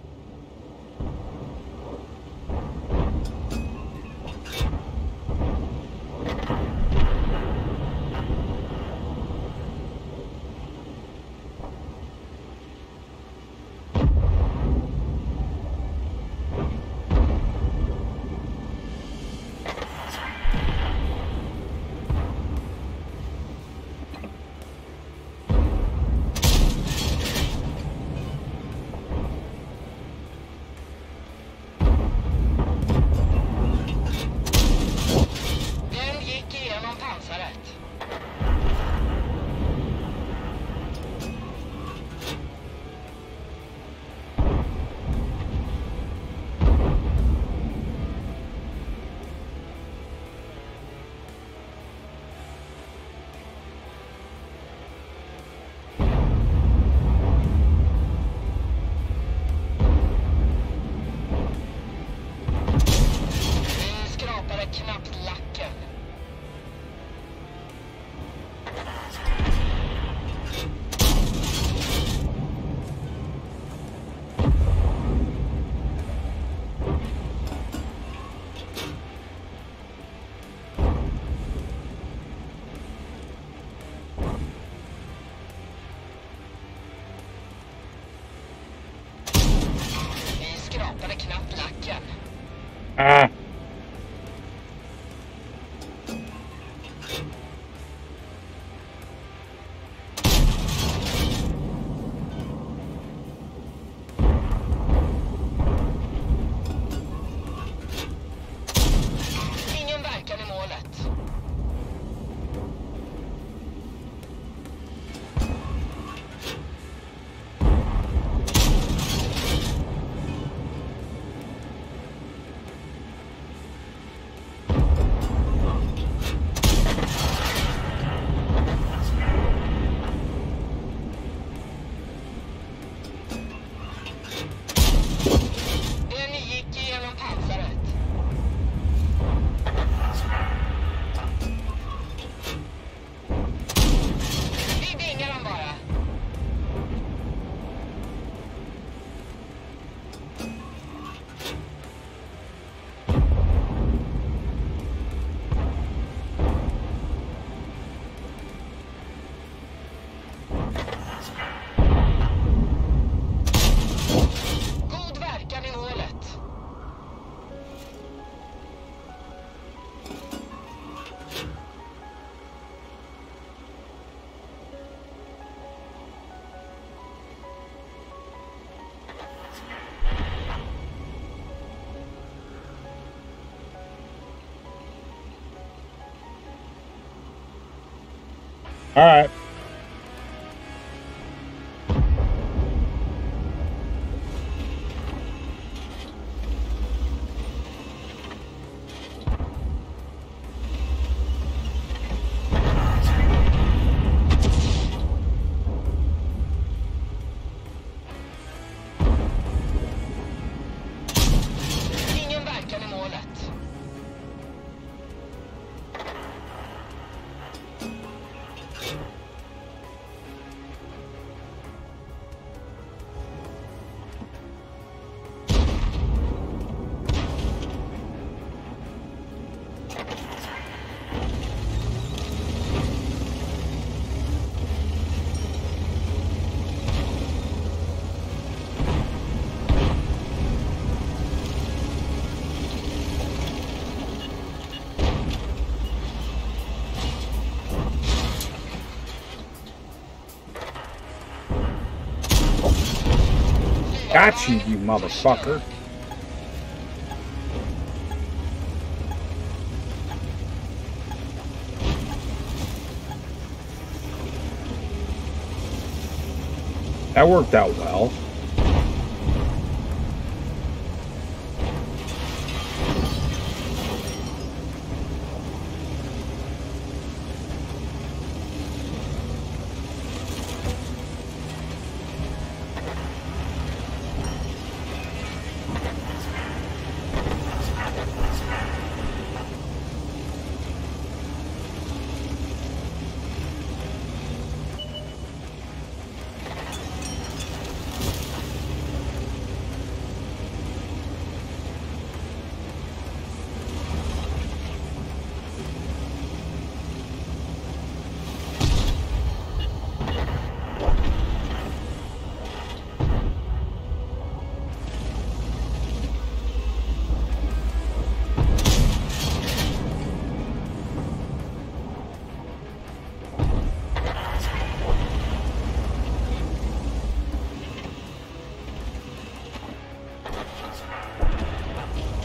Den gick igenom pansaret. Vi skrapade knappt lacken. Vi skrapade knappt lacken. Ah. Ingen verkan i målet. Den gick igenom pansaret. Vi dingar den bara. God verkan i målet. All right. Ingen verkan i målet. Got you, you motherfucker. That worked out well.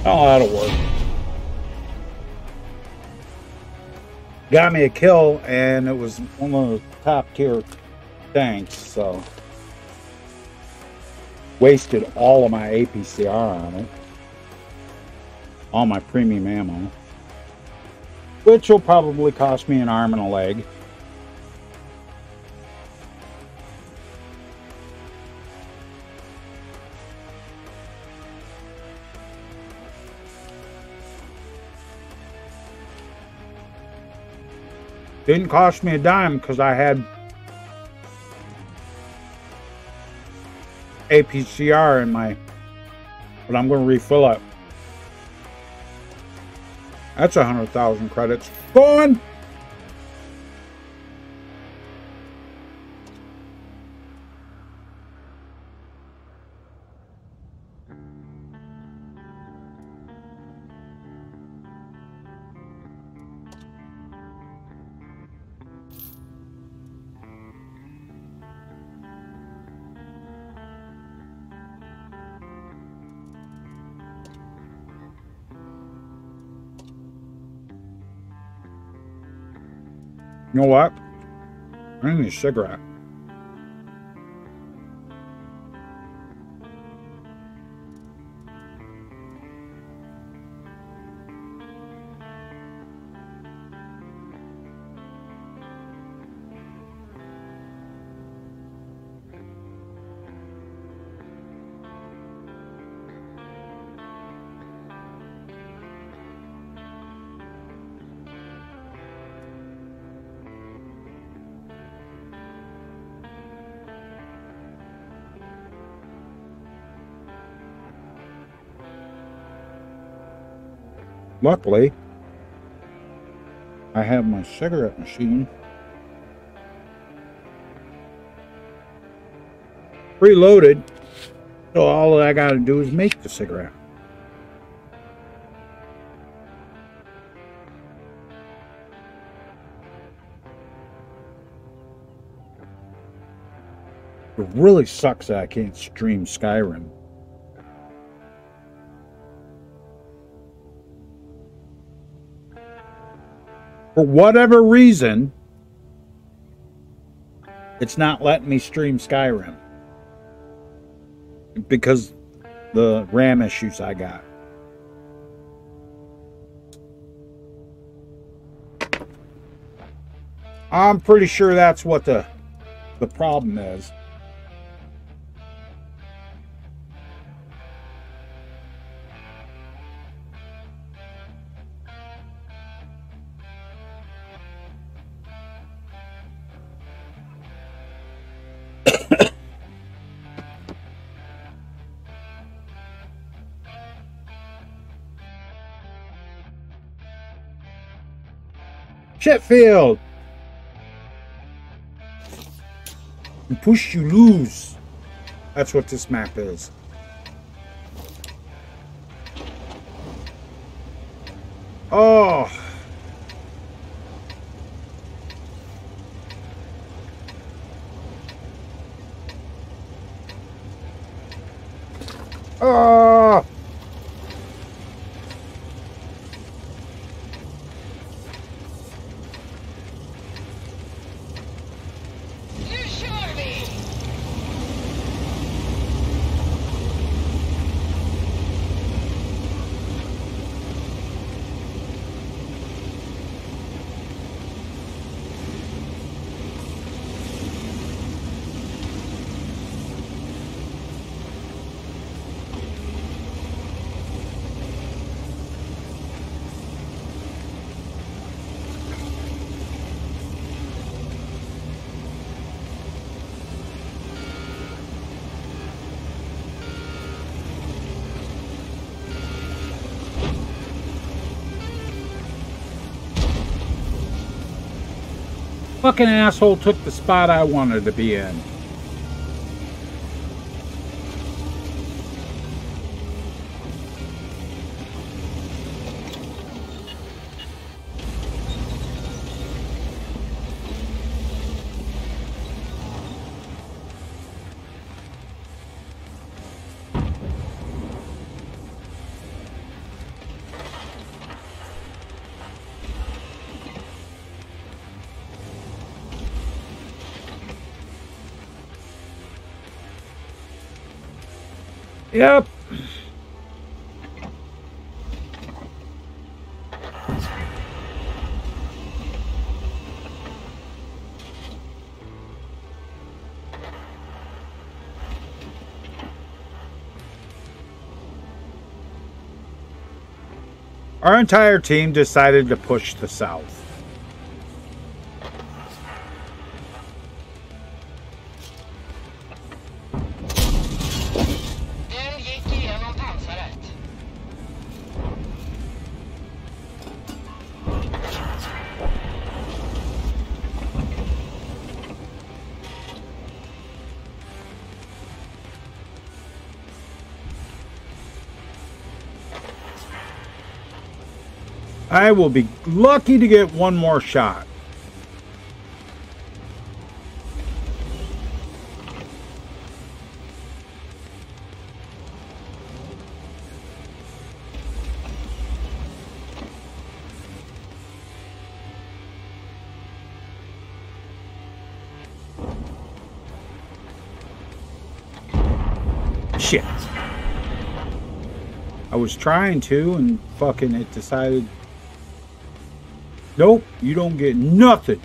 Oh, that'll work. Got me a kill, and it was one of the top tier tanks, so wasted all of my APCR on it. All my premium ammo. Which will probably cost me an arm and a leg. Didn't cost me a dime because I had APCR in my, but I'm going to refill it. That's 100,000 credits. Gone! You know what? I need a cigarette. Luckily, I have my cigarette machine preloaded, so all I gotta do is make the cigarette. It really sucks that I can't stream Skyrim. For whatever reason, it's not letting me stream Skyrim. Because the RAM issues I got. I'm pretty sure that's what the problem is. Sheffield! You push, you lose. That's what this map is. Oh! Oh! Fucking asshole took the spot I wanted to be in. Yep. Our entire team decided to push the south. Den gick igenom pansaret. I will be lucky to get one more shot. Shit. I was trying to, and fucking it decided. Nope, you don't get nothing.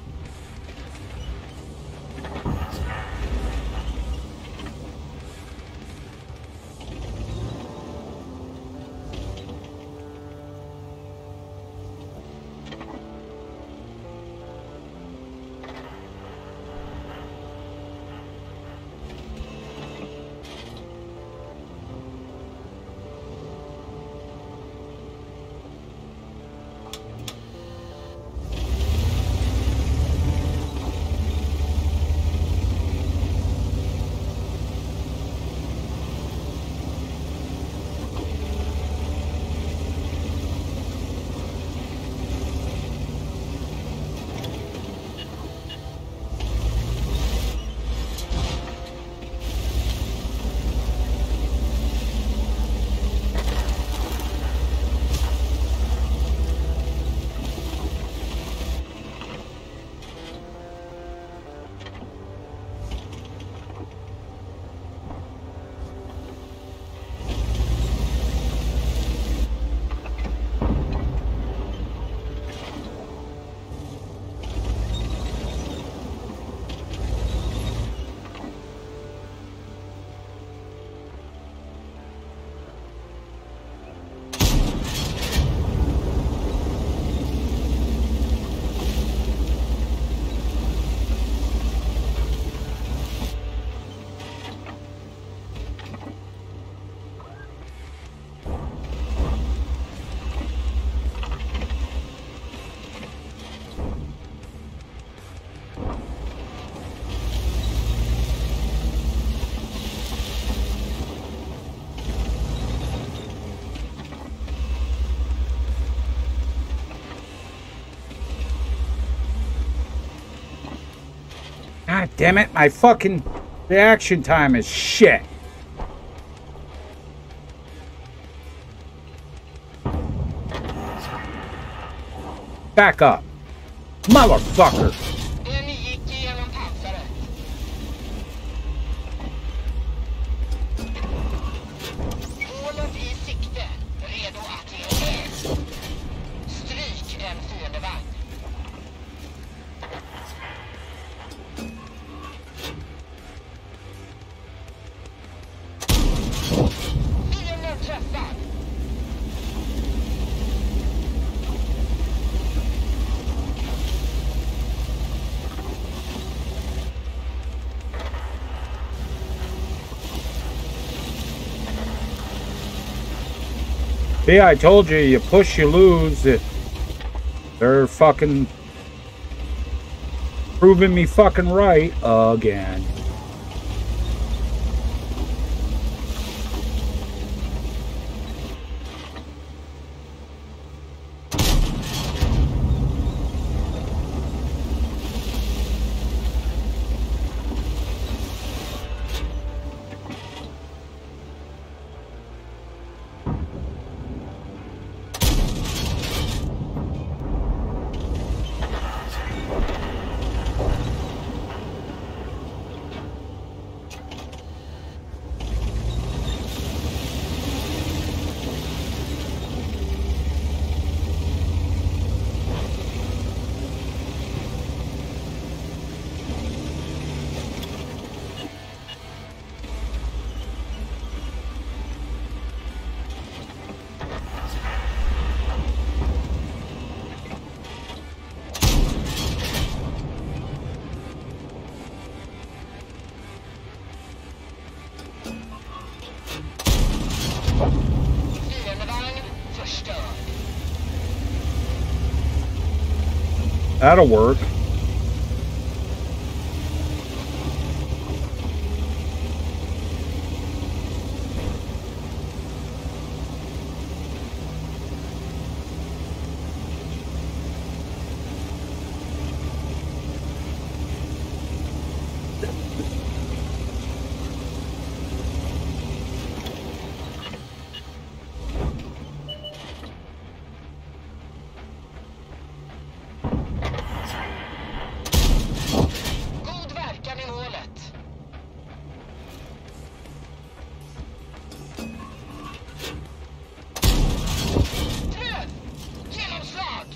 God damn it, my fucking reaction time is shit. Back up. Motherfucker. Den gick igenom pansaret. Målet i sikte. Redo att ge eld. Stryk en fiendevagn. Fienden träffad. See, I told you, you push, you lose. They're fucking proving me fucking right again. That'll work. God verkan i målet. Träd! Genomslag!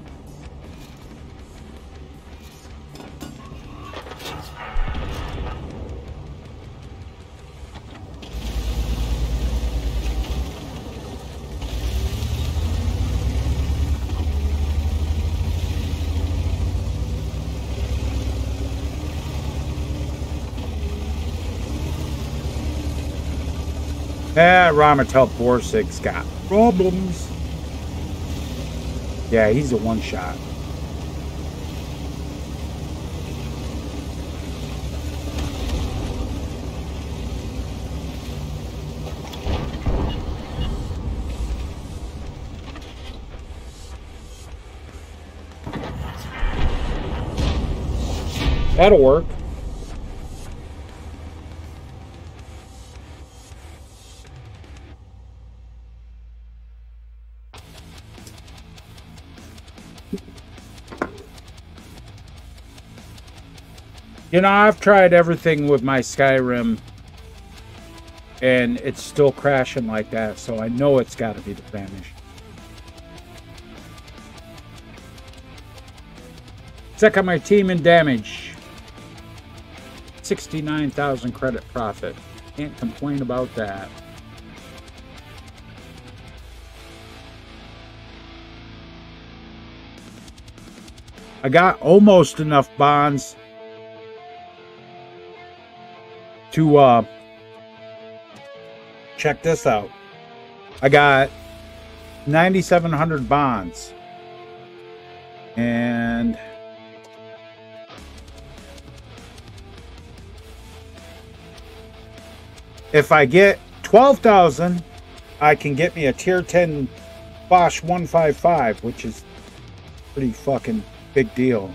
Ramatel Borsig's got problems. Yeah, he's a one-shot. That'll work. You know, I've tried everything with my Skyrim, and it's still crashing like that, so I know it's got to be the Vanish. Check out my team in damage. 69,000 credit profit. Can't complain about that. I got almost enough bonds to check this out. I got 9,700 bonds, and if I get 12,000, I can get me a tier 10 Bosch 155, which is pretty fucking big deal.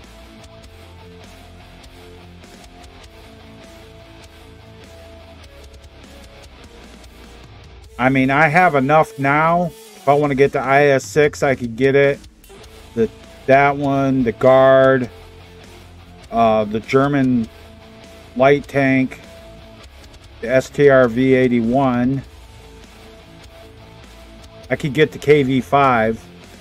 I mean, I have enough now. If I want to get the IS-6, I could get it. That one, the Guard, the German light tank, the STR V81. I could get the KV-5.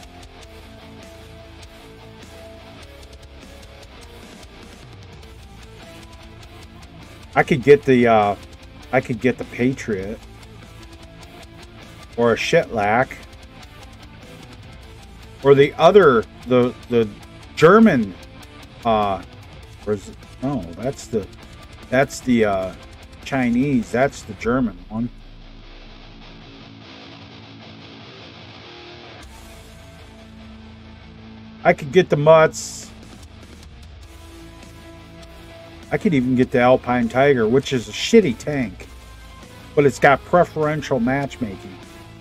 I could get the Patriot. Or a Shitlak, or the other, the German, or is it, no, that's the Chinese, that's the German one. I could get the Mutts. I could even get the Alpine Tiger, which is a shitty tank, but it's got preferential matchmaking.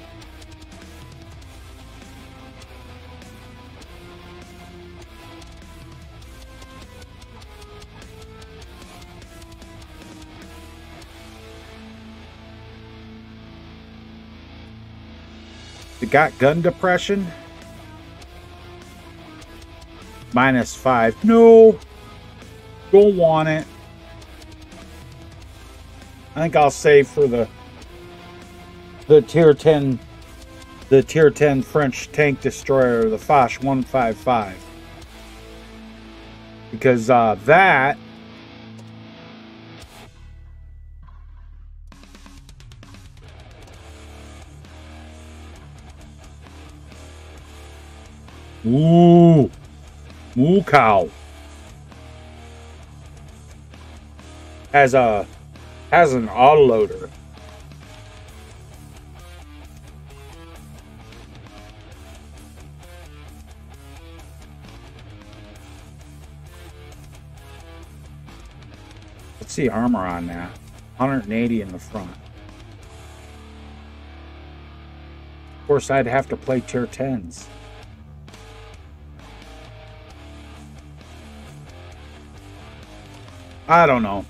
It got gun depression. -5. No. Don't want it. I think I'll save for the tier 10 French tank destroyer, the Foch 155. Because that Ooh, moo cow has an autoloader. see armor on that. 180 in the front. Of course, I'd have to play tier 10s. I don't know.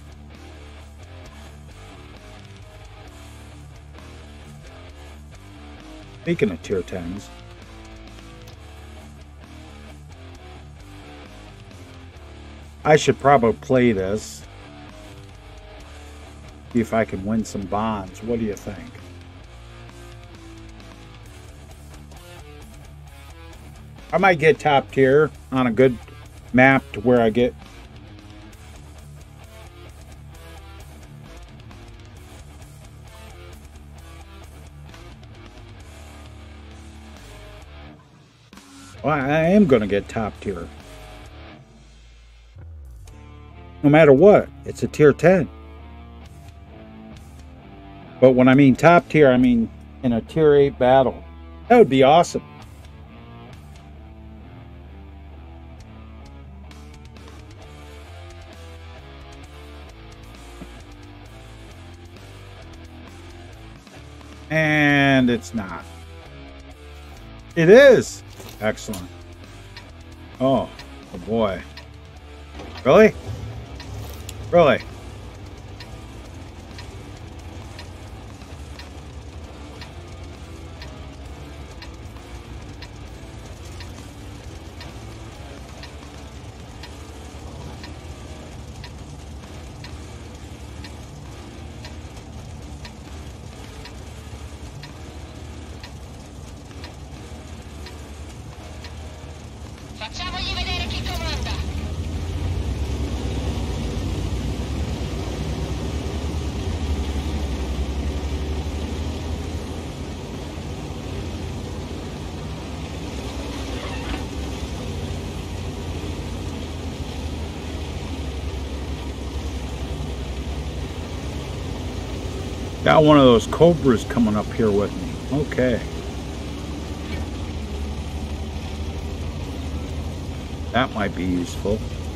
Speaking of tier 10s. I should probably play this. See if I can win some bonds. What do you think? I might get top tier on a good map to where I get... Well, I am going to get top tier. No matter what, it's a tier 10. But when I mean top tier, I mean in a tier 8 battle. That would be awesome. And it's not. It is. Excellent. Oh boy. Really? Really? Facciamogli vedere chi comanda. Got one of those Cobras coming up here with me. Okay. That might be useful.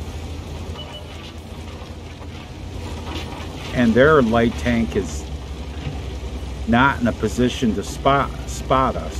And their light tank is not in a position to spot us.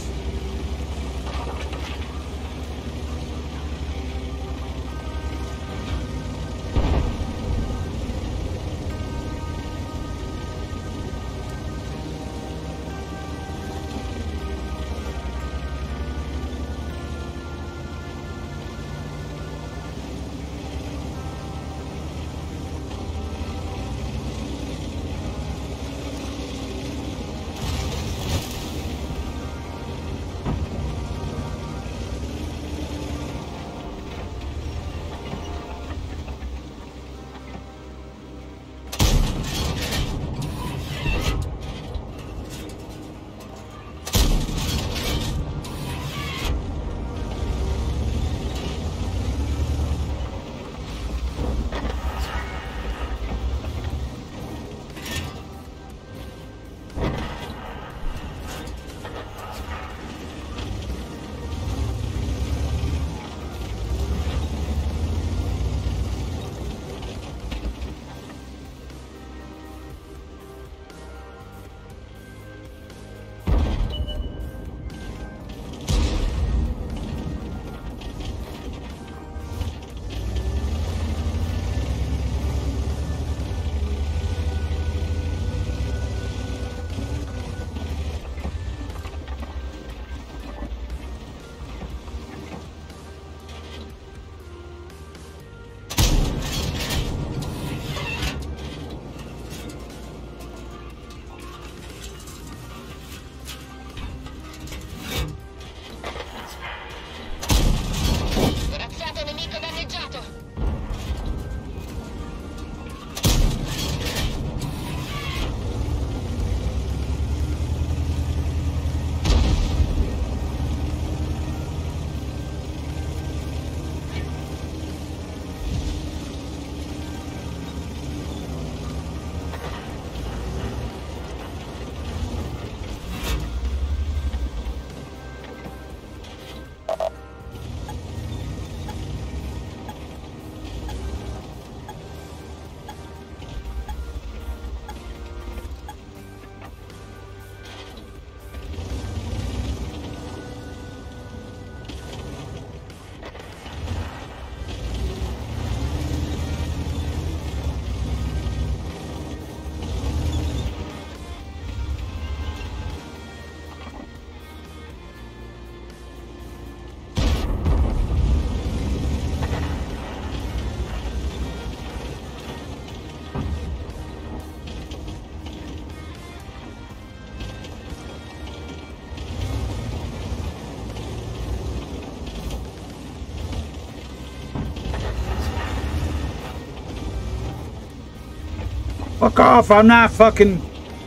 Fuck off. I'm not fucking.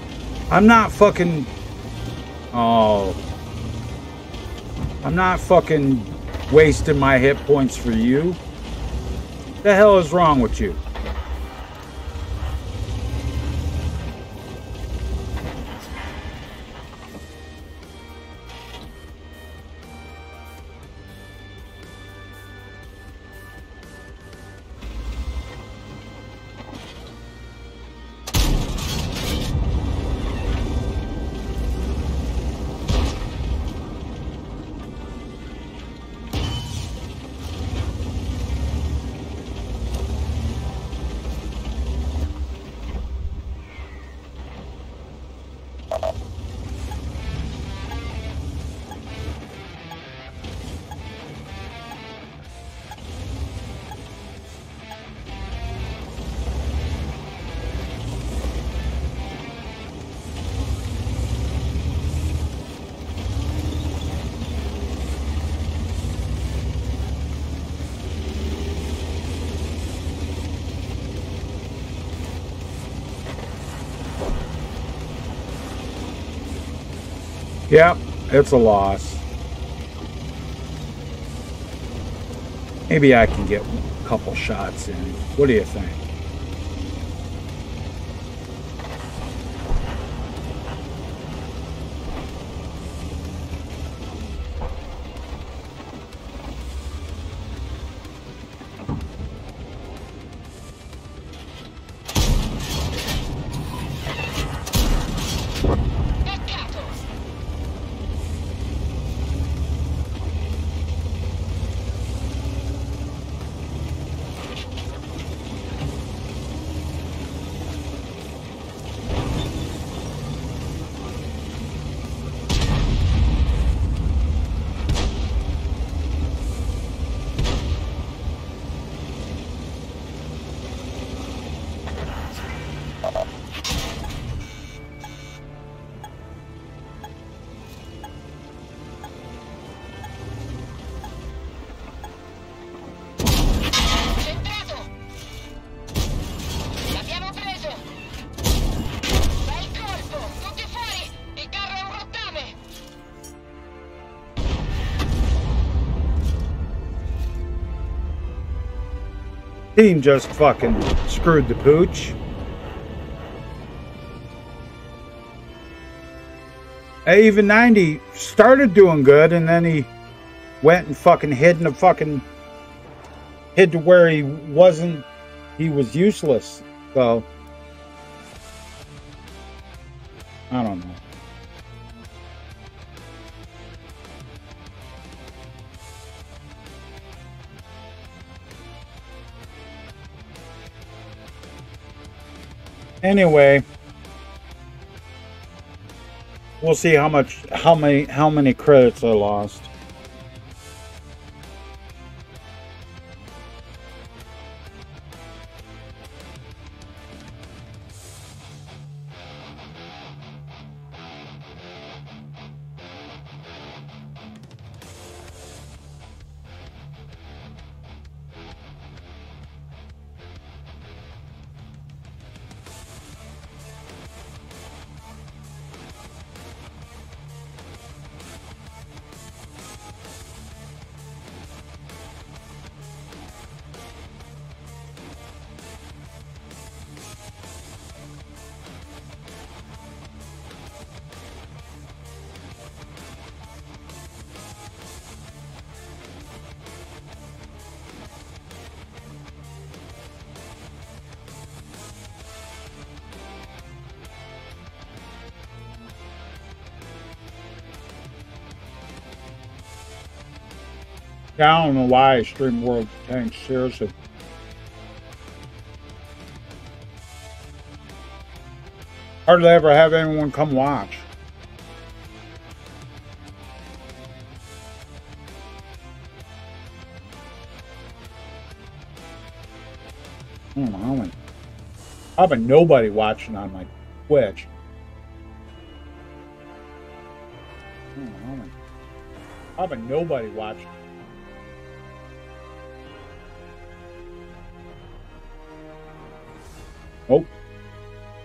Oh. I'm not fucking wasting my hit points for you. The hell is wrong with you? Yep, it's a loss. Maybe I can get a couple shots in. What do you think? Team just fucking screwed the pooch. Even 90 started doing good, and then he went and fucking hid to where he was useless. So I don't know. Anyway, we'll see how many credits I lost. I don't know why I stream World of Tanks, seriously. Hardly ever have anyone come watch. I don't know how many. Probably nobody watching on my Twitch. I don't know how many. Probably nobody watching. Oh,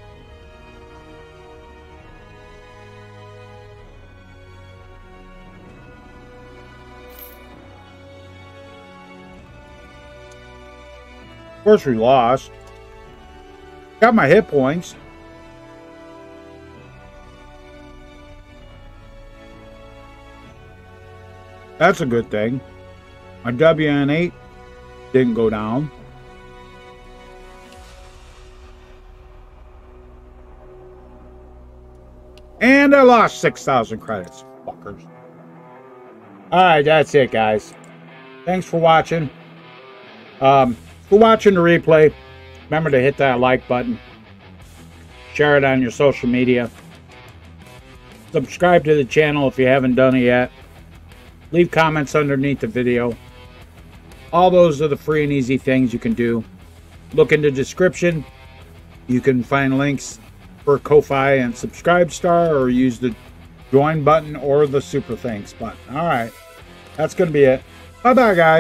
Of course we lost. Got my hit points. That's a good thing. My WN8 didn't go down. And I lost 6,000 credits. Fuckers. Alright, that's it, guys. Thanks for watching. For watching the replay, remember to hit that like button. Share it on your social media. Subscribe to the channel if you haven't done it yet. Leave comments underneath the video. All those are the free and easy things you can do. Look in the description. You can find links for Ko-Fi and Subscribestar, or use the join button or the super thanks button. Alright, that's going to be it. Bye-bye, guys.